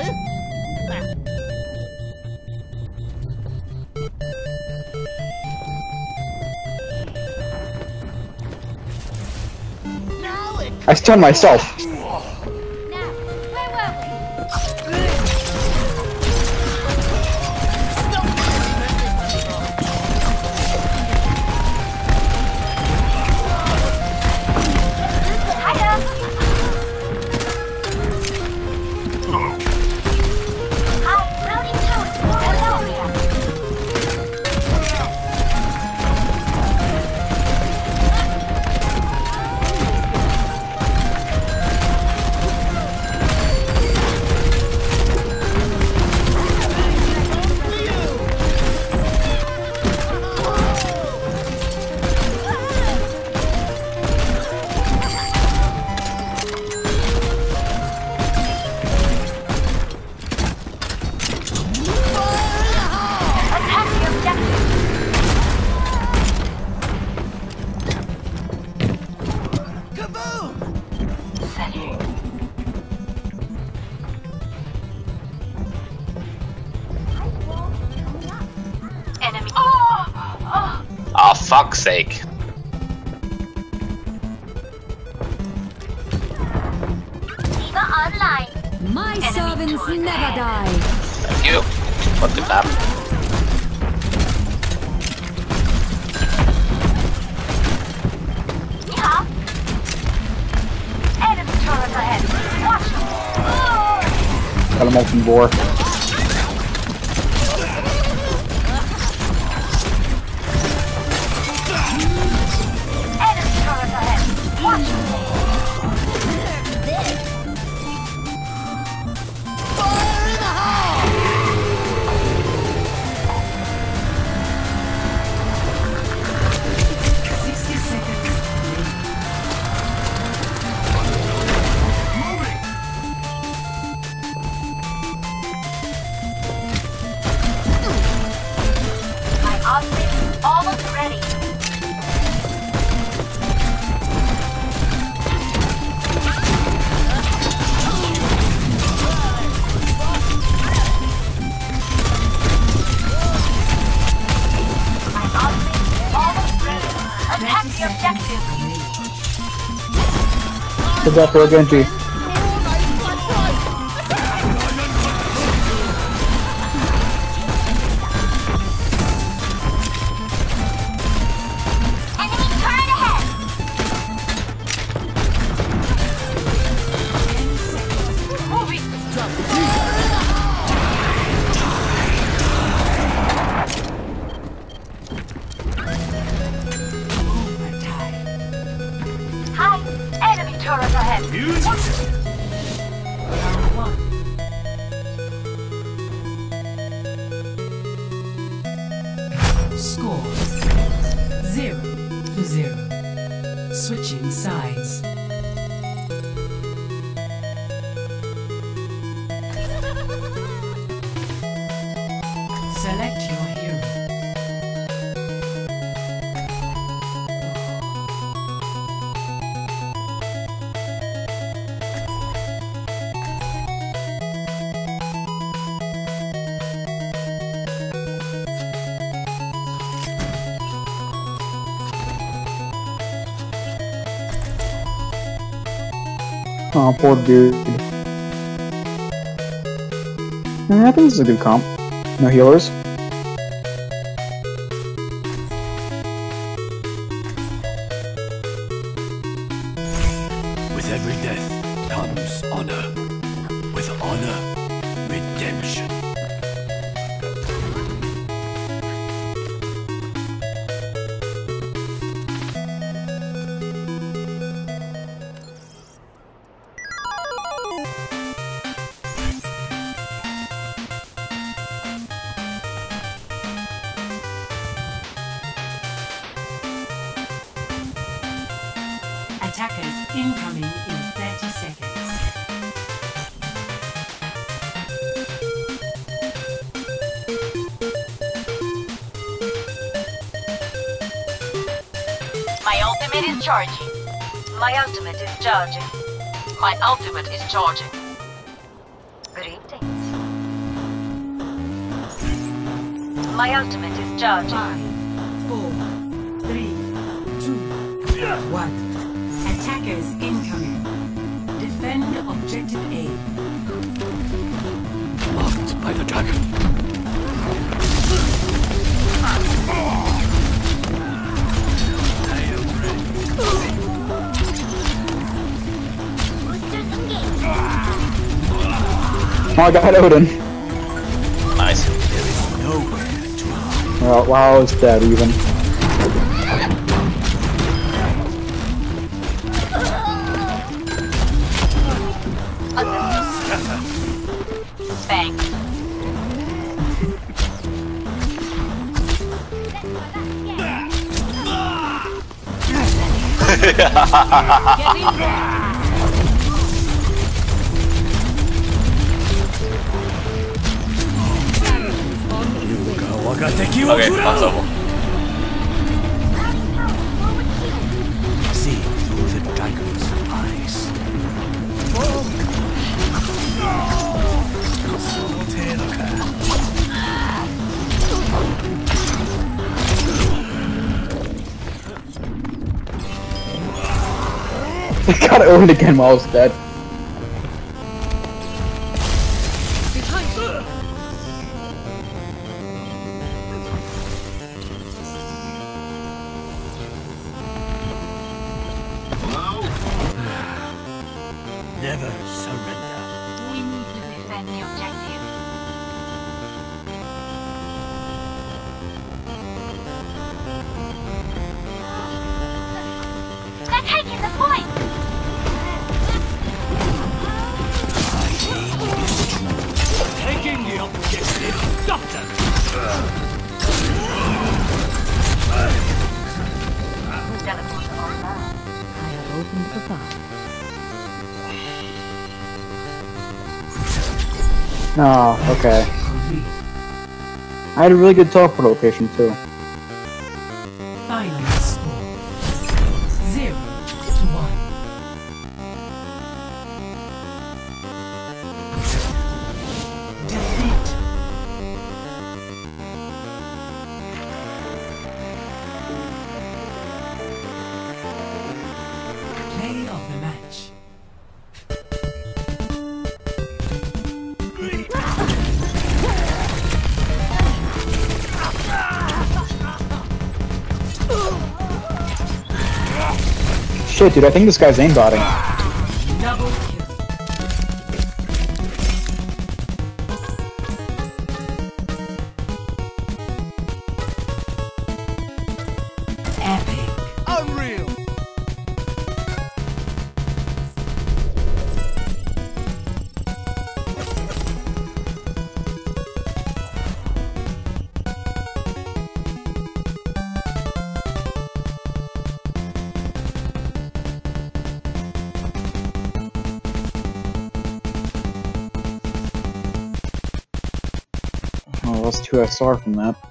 [SPEAKER 19] do?
[SPEAKER 2] I stunned myself.
[SPEAKER 3] fuck's sake.
[SPEAKER 11] Diva online.
[SPEAKER 15] My servants never die.
[SPEAKER 3] Thank you. What the crap?
[SPEAKER 11] Yeah. Enemy turret ahead. Watch.
[SPEAKER 2] Got him open bore.
[SPEAKER 11] Enemy turret ahead. Watch.
[SPEAKER 19] Fire in the hole!
[SPEAKER 1] sixty seconds.
[SPEAKER 11] My outfit is almost ready. My outfit is almost ready. Attack the objective.
[SPEAKER 2] Good job for Genji.
[SPEAKER 11] Enemy turret ahead. Moving. Hi. Enemy turret ahead.
[SPEAKER 1] Round one. Score zero to zero. Switching sides. Select your hero.
[SPEAKER 2] Oh, poor dude. Mm, I think this is a good comp. No healers.
[SPEAKER 10] With every death comes honor. With honor, redemption.
[SPEAKER 1] Attackers incoming in thirty seconds.
[SPEAKER 11] My ultimate is charging. My ultimate is charging. My ultimate is charging. Greetings. My ultimate is charging.
[SPEAKER 1] Five, four, three, two, one. Attackers incoming. Defend objective A.
[SPEAKER 10] Marked by the dragon.
[SPEAKER 2] Oh, I got Odin.
[SPEAKER 3] Nice.
[SPEAKER 2] Well, wow, it's dead even.
[SPEAKER 11] Thanks.
[SPEAKER 3] Okay, possible.
[SPEAKER 10] See through the dragon's eyes.
[SPEAKER 2] I got owned again while I was dead.
[SPEAKER 10] Never surrender.
[SPEAKER 11] We need to defend the objective.
[SPEAKER 9] They're taking the point!
[SPEAKER 10] Taking the objective. Stop them.
[SPEAKER 11] Teleporter online.
[SPEAKER 15] I have opened the file.
[SPEAKER 2] Oh, okay. I had a really good teleport location too.
[SPEAKER 1] Final score. Zero to one. Defeat. Play of the match.
[SPEAKER 2] Shit, dude, I think this guy's aimbotting.
[SPEAKER 1] Double kill. Epic.
[SPEAKER 19] Unreal.
[SPEAKER 2] Oh, that's two S R from that.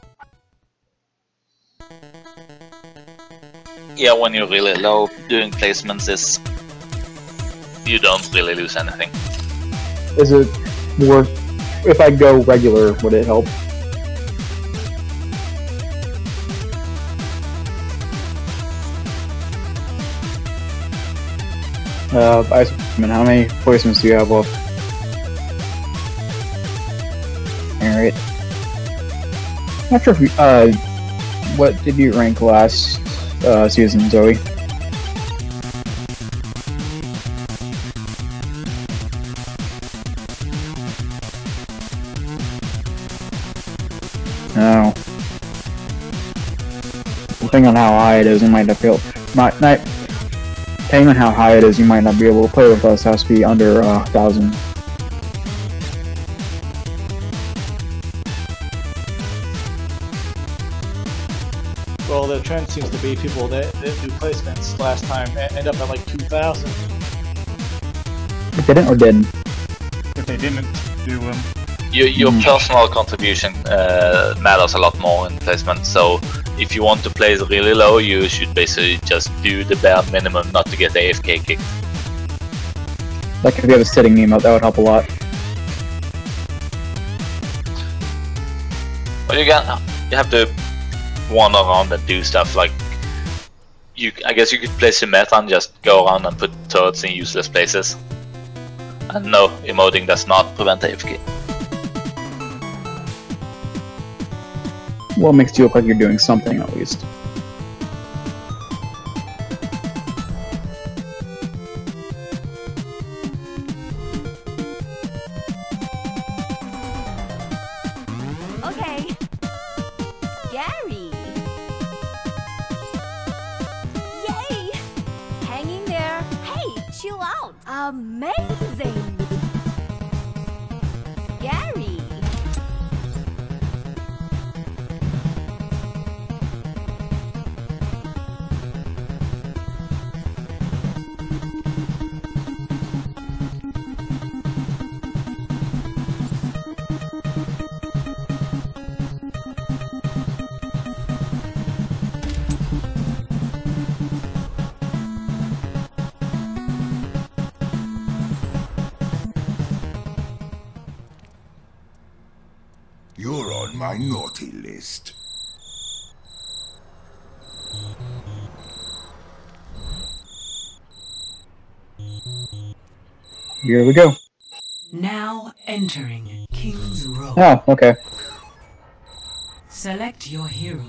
[SPEAKER 3] Yeah, when you're really low, doing placements is... you don't really lose anything.
[SPEAKER 2] Is it worth... if I go regular, would it help? Uh, Iceman, how many placements do you have left? Alright. Not sure if you, uh, what did you rank last, uh, season, Zoe? No. Depending on how high it is, you might not feel, not, not, depending on how high it is, you might not be able to play with us. It has to be under, uh, a thousand.
[SPEAKER 8] Well, the trend seems to be people that, that do placements last time end up at like two thousand.
[SPEAKER 2] If they didn't or didn't?
[SPEAKER 8] If they didn't do them.
[SPEAKER 3] Your, your
[SPEAKER 2] Mm.
[SPEAKER 3] personal contribution uh, matters a lot more in placement, so if you want to place really low, you should basically just do the bare minimum not to get A F K kicked.
[SPEAKER 2] Like if you have a sitting emote, that would help a lot.
[SPEAKER 3] Well, you can, you have to wander around and do stuff like you. I guess you could play Symmetra and just go around and put turrets in useless places. And no, emoting does not prevent A F K.
[SPEAKER 2] Well, it makes you look like you're doing something at least.
[SPEAKER 13] Okay. Scary. Yay! Hanging there. Hey, chill out. Amazing. Scary.
[SPEAKER 16] You're on my naughty list.
[SPEAKER 2] Here we go.
[SPEAKER 1] Now entering King's Row.
[SPEAKER 2] Oh, okay.
[SPEAKER 1] Select your hero.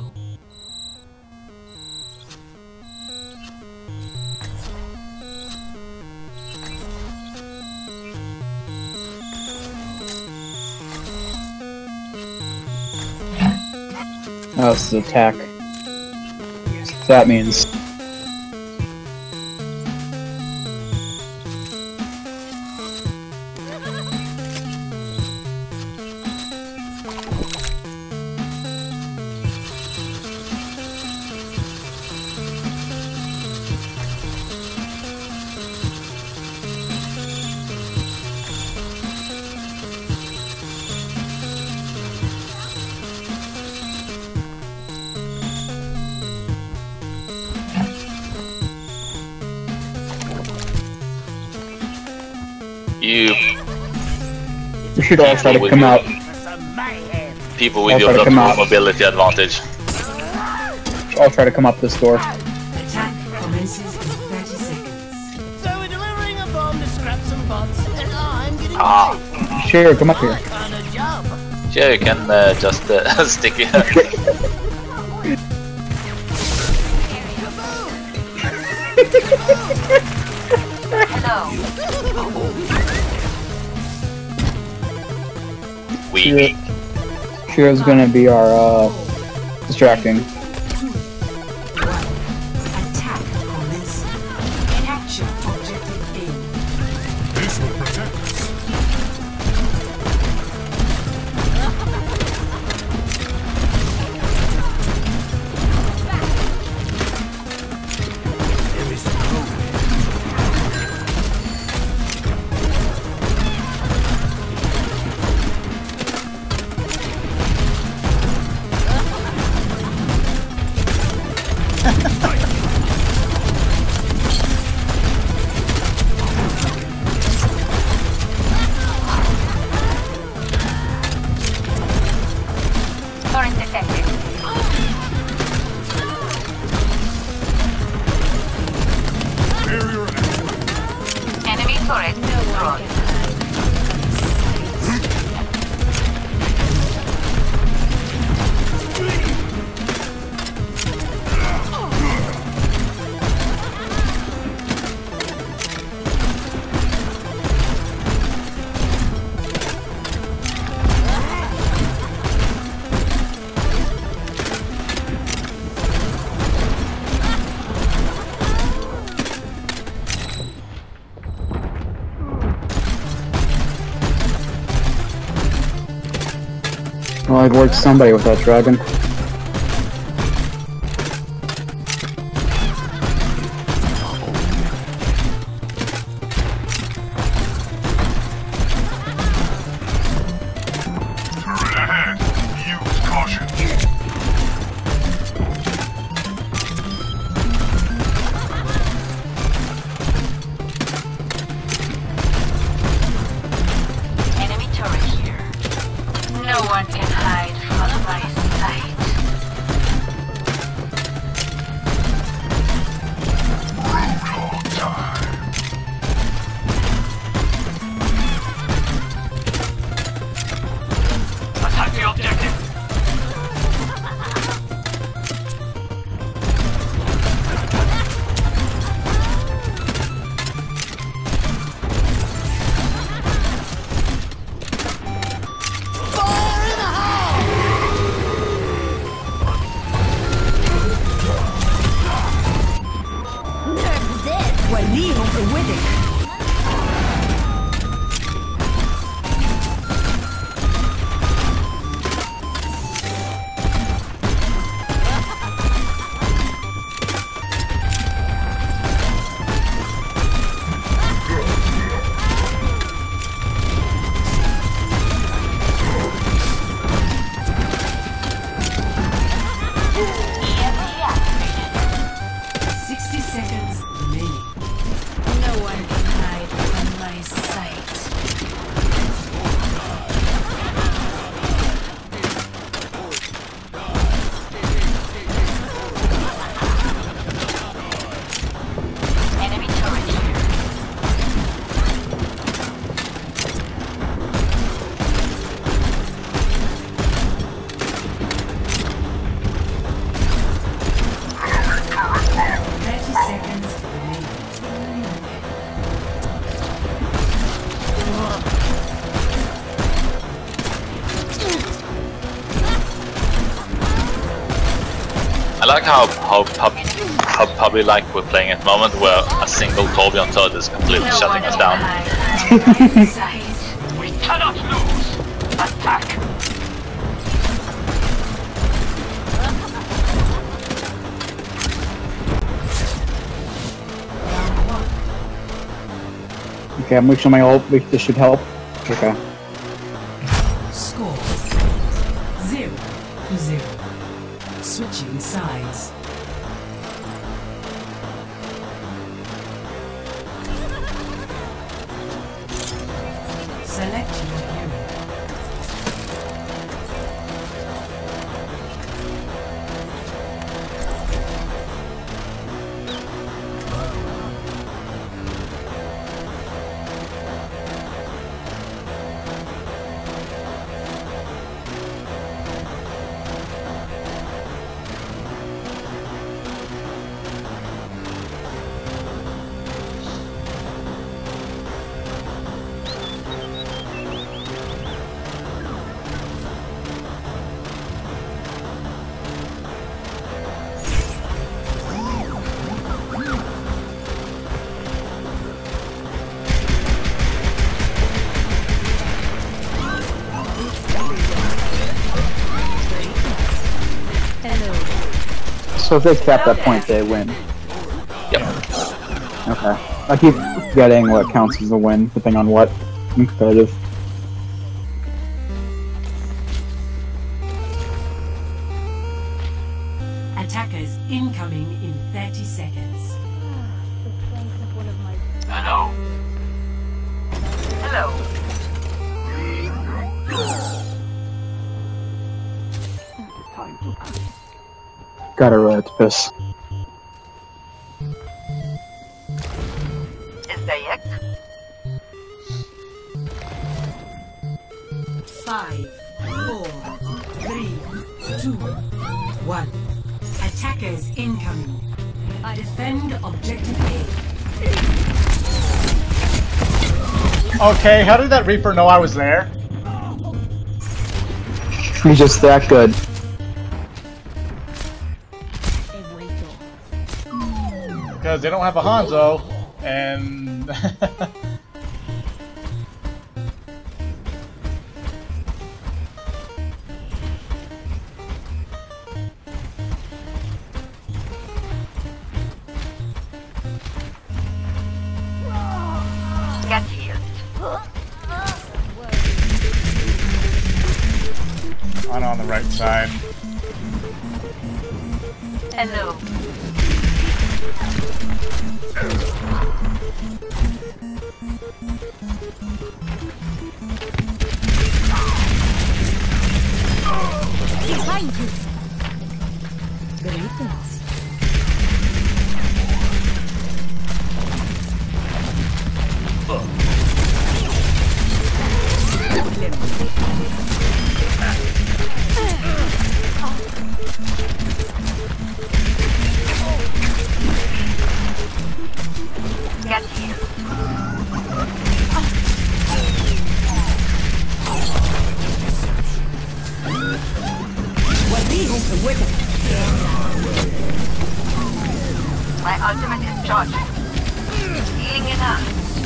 [SPEAKER 2] Oh, this is attack. That means.
[SPEAKER 3] You
[SPEAKER 2] We should all try to
[SPEAKER 3] with
[SPEAKER 2] come
[SPEAKER 3] your-
[SPEAKER 2] out.
[SPEAKER 3] people with
[SPEAKER 2] I'll
[SPEAKER 3] your
[SPEAKER 2] try to come
[SPEAKER 3] lateral
[SPEAKER 2] out.
[SPEAKER 3] mobility advantage.
[SPEAKER 2] I'll try to come up this door.
[SPEAKER 1] Attack commences in thirty seconds.
[SPEAKER 19] So we're delivering a bomb to scrap some bots, and I'm getting
[SPEAKER 3] Ah,
[SPEAKER 2] Sure, come up here.
[SPEAKER 19] on a job.
[SPEAKER 3] yeah, you can uh, just uh, stick it.
[SPEAKER 2] Shira, Shira's gonna be our uh, distracting.
[SPEAKER 1] Attack commences. Capture objective A.
[SPEAKER 16] This will protect us.
[SPEAKER 11] Turret detected. Enemy turret destroyed.
[SPEAKER 2] Well, I'd work somebody with that dragon.
[SPEAKER 17] Use caution.
[SPEAKER 11] Enemy turret here. No one can hide from my sight.
[SPEAKER 17] Roadhog time. Attack the objective.
[SPEAKER 19] Fire in the hole!
[SPEAKER 5] Nerf this! وليهم قوتك.
[SPEAKER 1] sixty seconds remaining.
[SPEAKER 11] No one can hide from my sight. Enemy turret here.
[SPEAKER 3] how how, pub, how probably like we're playing at the moment, where a single Torbjorn turret is completely
[SPEAKER 11] No
[SPEAKER 3] shutting
[SPEAKER 11] one
[SPEAKER 3] us down.
[SPEAKER 6] We cannot lose. Attack.
[SPEAKER 2] Okay, I'm reaching my ult. This should help. Okay.
[SPEAKER 1] Score zero to zero. Switching sides. Select your hero.
[SPEAKER 2] So if they cap that point, they win.
[SPEAKER 3] Yep.
[SPEAKER 2] Okay. I keep forgetting what counts as a win, depending on what. I'm competitive.
[SPEAKER 1] Attackers incoming in thirty seconds.
[SPEAKER 6] Hello.
[SPEAKER 11] Hello.
[SPEAKER 2] Got a red piss.
[SPEAKER 11] ازيك؟
[SPEAKER 1] Five, four, three, two, one. Attackers incoming. Defend objective A.
[SPEAKER 8] Okay, how did that Reaper know I was there?
[SPEAKER 2] He's just that good.
[SPEAKER 8] Because they don't have a Hanzo, and...
[SPEAKER 11] Get healed.
[SPEAKER 8] I'm on the right side.
[SPEAKER 11] Hello.
[SPEAKER 13] Behind you.
[SPEAKER 15] Greetings.
[SPEAKER 11] Get healed. My ultimate is charging. Healing it up.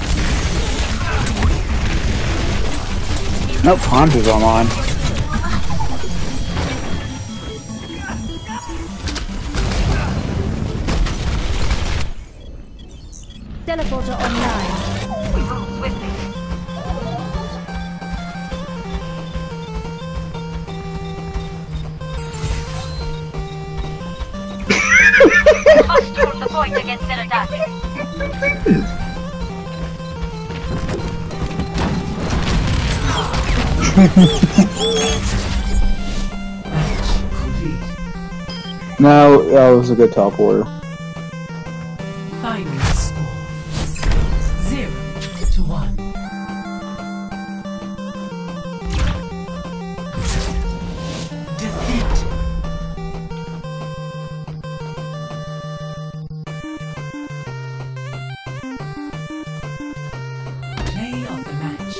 [SPEAKER 2] Nope, Hanzo's online.
[SPEAKER 15] Teleporter online.
[SPEAKER 11] Move swiftly. Must hold the point against an attack.
[SPEAKER 2] No, that was a good teleporter.
[SPEAKER 1] Final score zero to one. Defeat. Play of the match.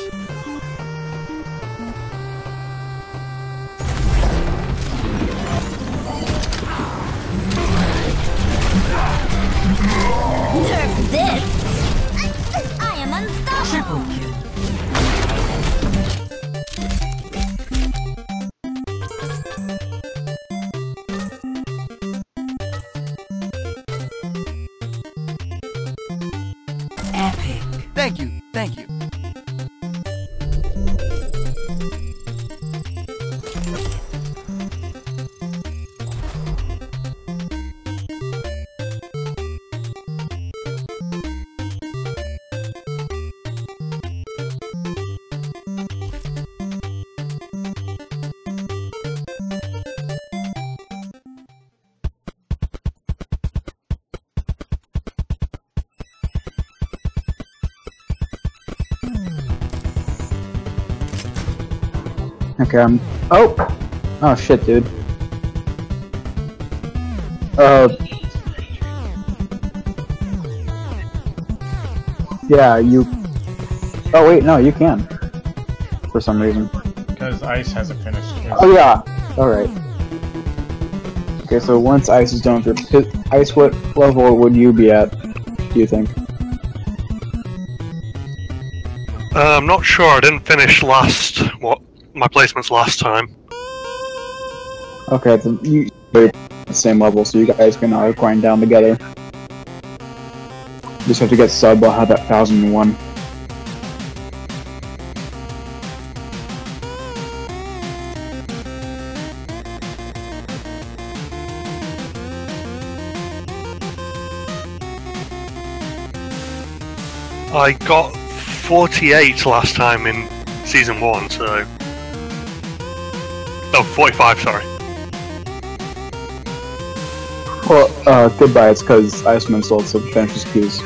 [SPEAKER 1] Epic.
[SPEAKER 19] Thank you, thank you.
[SPEAKER 2] Okay, I'm. Oh! Oh shit, dude. Uh. Yeah, you. Oh, wait, no, you can. For some reason.
[SPEAKER 8] Because Ice hasn't finished his.
[SPEAKER 2] Oh, yeah! Alright. Okay, so once Ice is done with your. Ice, what level would you be at, do you think?
[SPEAKER 20] Uh, I'm not sure. I didn't finish last. What my placements last time.
[SPEAKER 2] Okay, then you are the same level, so you guys can uh, grind down together. Just have to get sub. I'll have that one thousand and one.
[SPEAKER 20] I got forty-eight last time in season one, so. Oh, forty-five, sorry.
[SPEAKER 2] Well, uh, goodbye, it's because Iceman sold some finishes keys.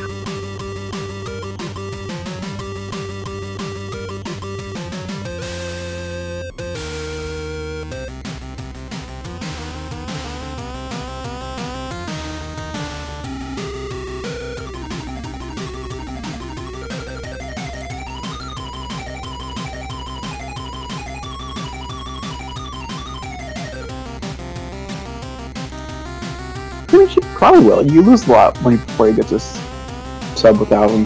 [SPEAKER 2] She probably will. You lose a lot when you, before you get this sub one thousand.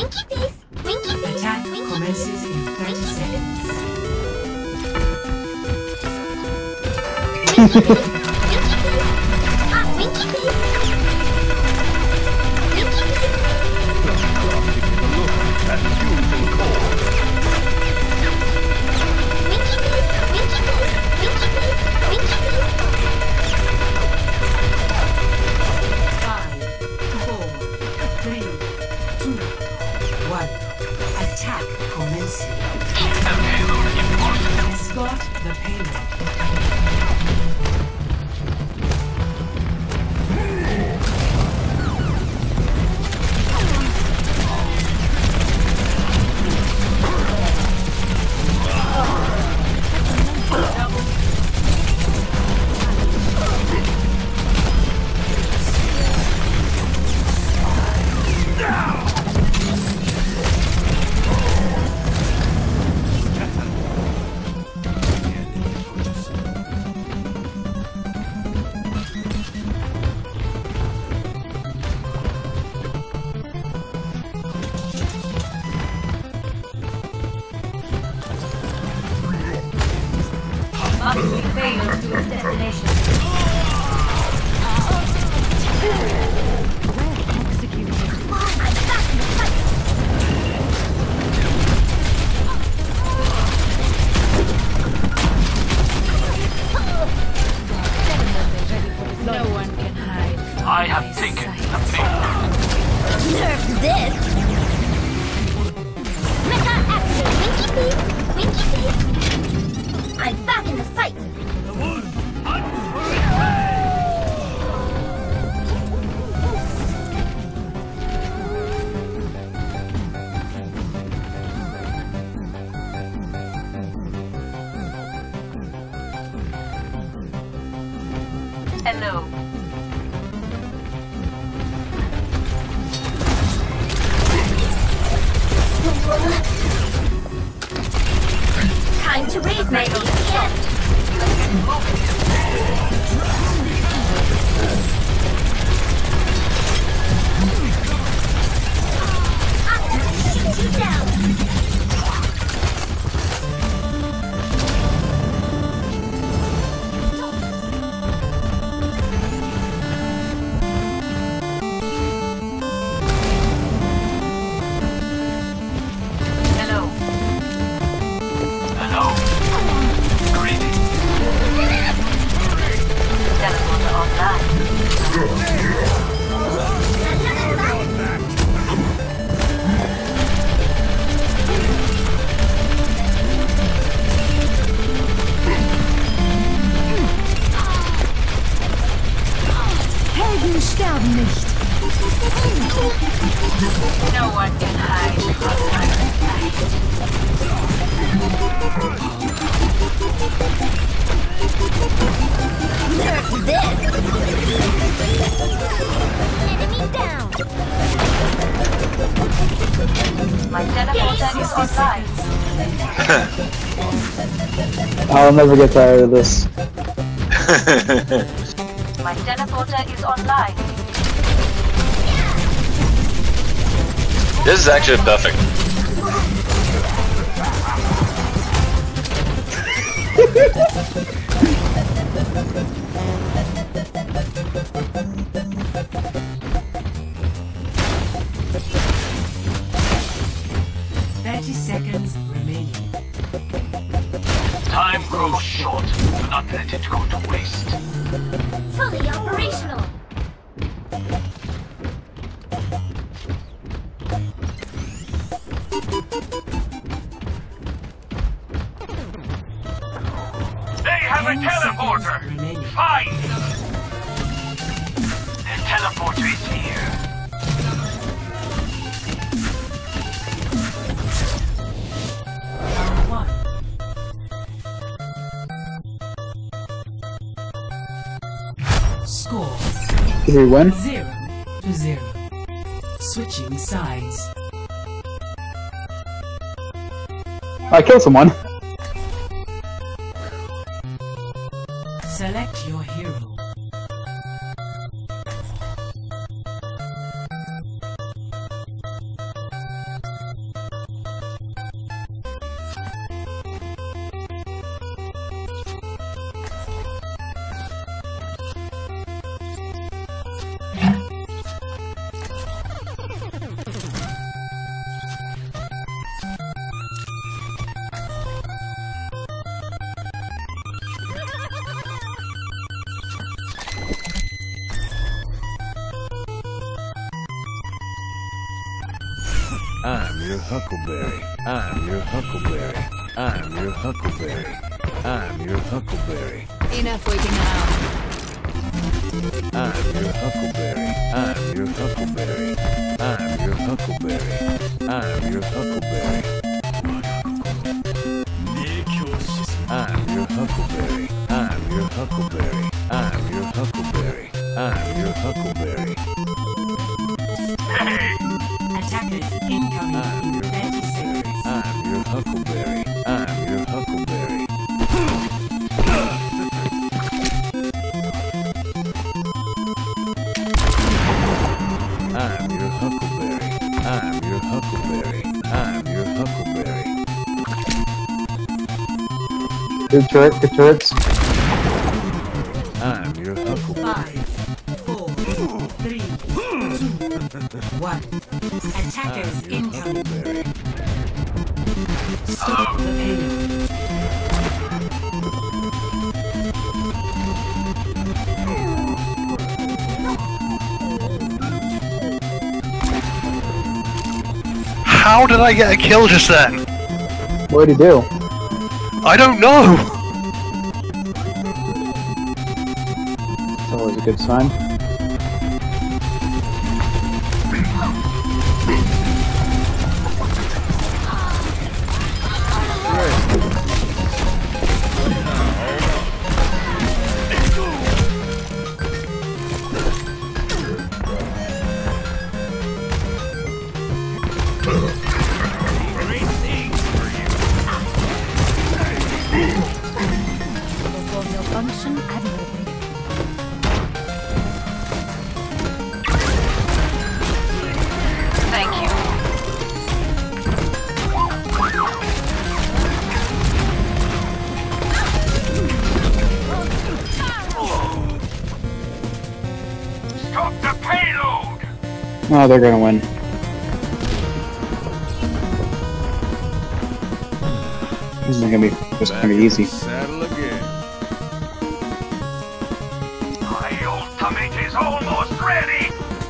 [SPEAKER 9] Winky face. Winky face.
[SPEAKER 1] Attack
[SPEAKER 9] Winky
[SPEAKER 1] commences in thirty seconds.
[SPEAKER 9] Winky face. Ah, winky face. Winky face.
[SPEAKER 17] That fusion core.
[SPEAKER 9] Winky face. Winky face. Winky face. Winky face.
[SPEAKER 1] Five, four, three, two, one. Attack commencing. Escort the payload.
[SPEAKER 14] Must payload to its destination.
[SPEAKER 7] No one can hide.
[SPEAKER 17] I have taken the payload.
[SPEAKER 9] Nerf this. Mecha action. Winky face. Winky face. I'm back in the fight.
[SPEAKER 11] Hello.
[SPEAKER 9] Time to raise my A P M. I'm gonna shoot you down.
[SPEAKER 11] Hello.
[SPEAKER 17] Hello. Greetings.
[SPEAKER 11] Teleporter online.
[SPEAKER 13] Helden sterben nicht.
[SPEAKER 11] No one can hide from my sight.
[SPEAKER 9] Nerf this. Enemy down.
[SPEAKER 11] My teleporter is online.
[SPEAKER 2] I'll never get tired of this.
[SPEAKER 11] My teleporter is online.
[SPEAKER 3] This is actually perfect.
[SPEAKER 1] Thirty seconds remaining.
[SPEAKER 17] Time grows short. Do not let it go to waste.
[SPEAKER 9] Fully operational.
[SPEAKER 17] They have a teleporter! Fine! The teleporter is here.
[SPEAKER 1] Round one. Score
[SPEAKER 2] Did we win?
[SPEAKER 1] zero to zero. Switching sides.
[SPEAKER 2] I killed someone.
[SPEAKER 1] Select your hero.
[SPEAKER 16] your Huckleberry. I'm your Huckleberry. I'm your Huckleberry. I'm your Huckleberry.
[SPEAKER 13] Enough waiting around.
[SPEAKER 16] I'm your Huckleberry. I'm your Huckleberry. I'm your Huckleberry. I'm your Huckleberry. I'm your Huckleberry. I'm your Huckleberry. I'm your Huckleberry. I'm your Huckleberry.
[SPEAKER 1] Attackers incoming in thirty seconds.
[SPEAKER 16] I'm your Huckleberry. I'm your Huckleberry. I'm your Huckleberry. I'm your Huckleberry. I'm your Huckleberry.
[SPEAKER 2] Good turret, good turrets.
[SPEAKER 16] I'm your Huckleberry.
[SPEAKER 1] Five, four, three, two, one. Attackers incoming. Stop the payload.
[SPEAKER 20] How did I get a kill just then?
[SPEAKER 2] What did he do?
[SPEAKER 20] I don't know!
[SPEAKER 2] That's always a good sign.
[SPEAKER 15] Function admirably.
[SPEAKER 11] Thank you.
[SPEAKER 17] Stop the payload!
[SPEAKER 2] Oh, they're gonna win. This is gonna be this is gonna be easy.
[SPEAKER 16] Saddle again.
[SPEAKER 17] My ultimate is almost ready!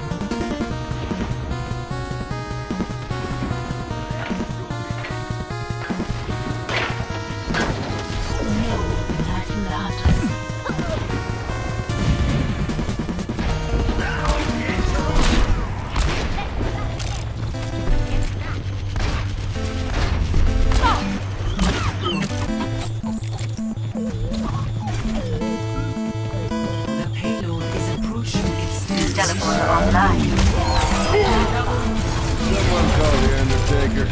[SPEAKER 1] The payload is approaching its destination.
[SPEAKER 11] Teleporter online.
[SPEAKER 16] Someone call the Undertaker.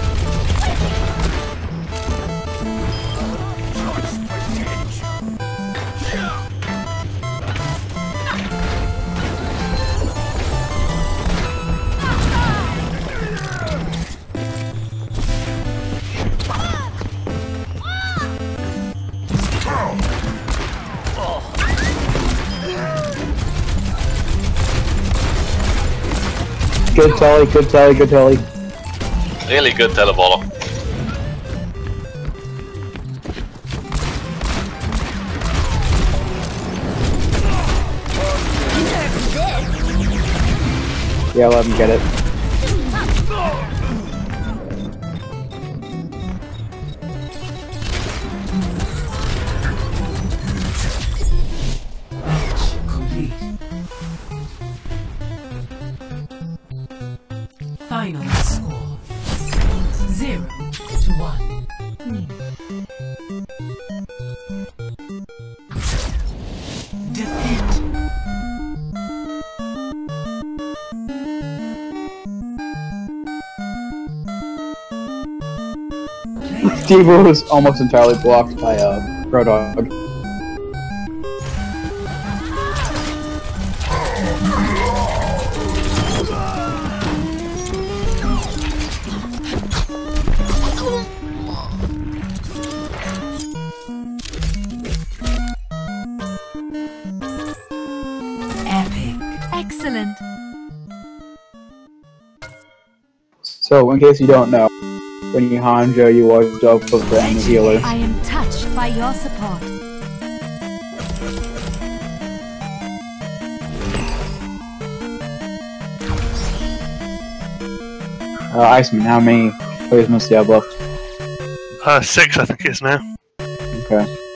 [SPEAKER 2] Good telly, good telly, good telly.
[SPEAKER 3] Really good teleporter.
[SPEAKER 2] Yeah, let him get it.
[SPEAKER 1] Complete. Final score. Zero to one. Defeat.
[SPEAKER 2] Devo was almost entirely blocked by a uh, Road Dog.
[SPEAKER 1] Epic.
[SPEAKER 13] Excellent.
[SPEAKER 2] So, in case you don't know, when you Hanjo, you always dog for the enemy healer.
[SPEAKER 13] I am touched by your support.
[SPEAKER 2] Uh, Iceman, how many players must you have left?
[SPEAKER 20] Uh, six, I think it is now.
[SPEAKER 2] Okay.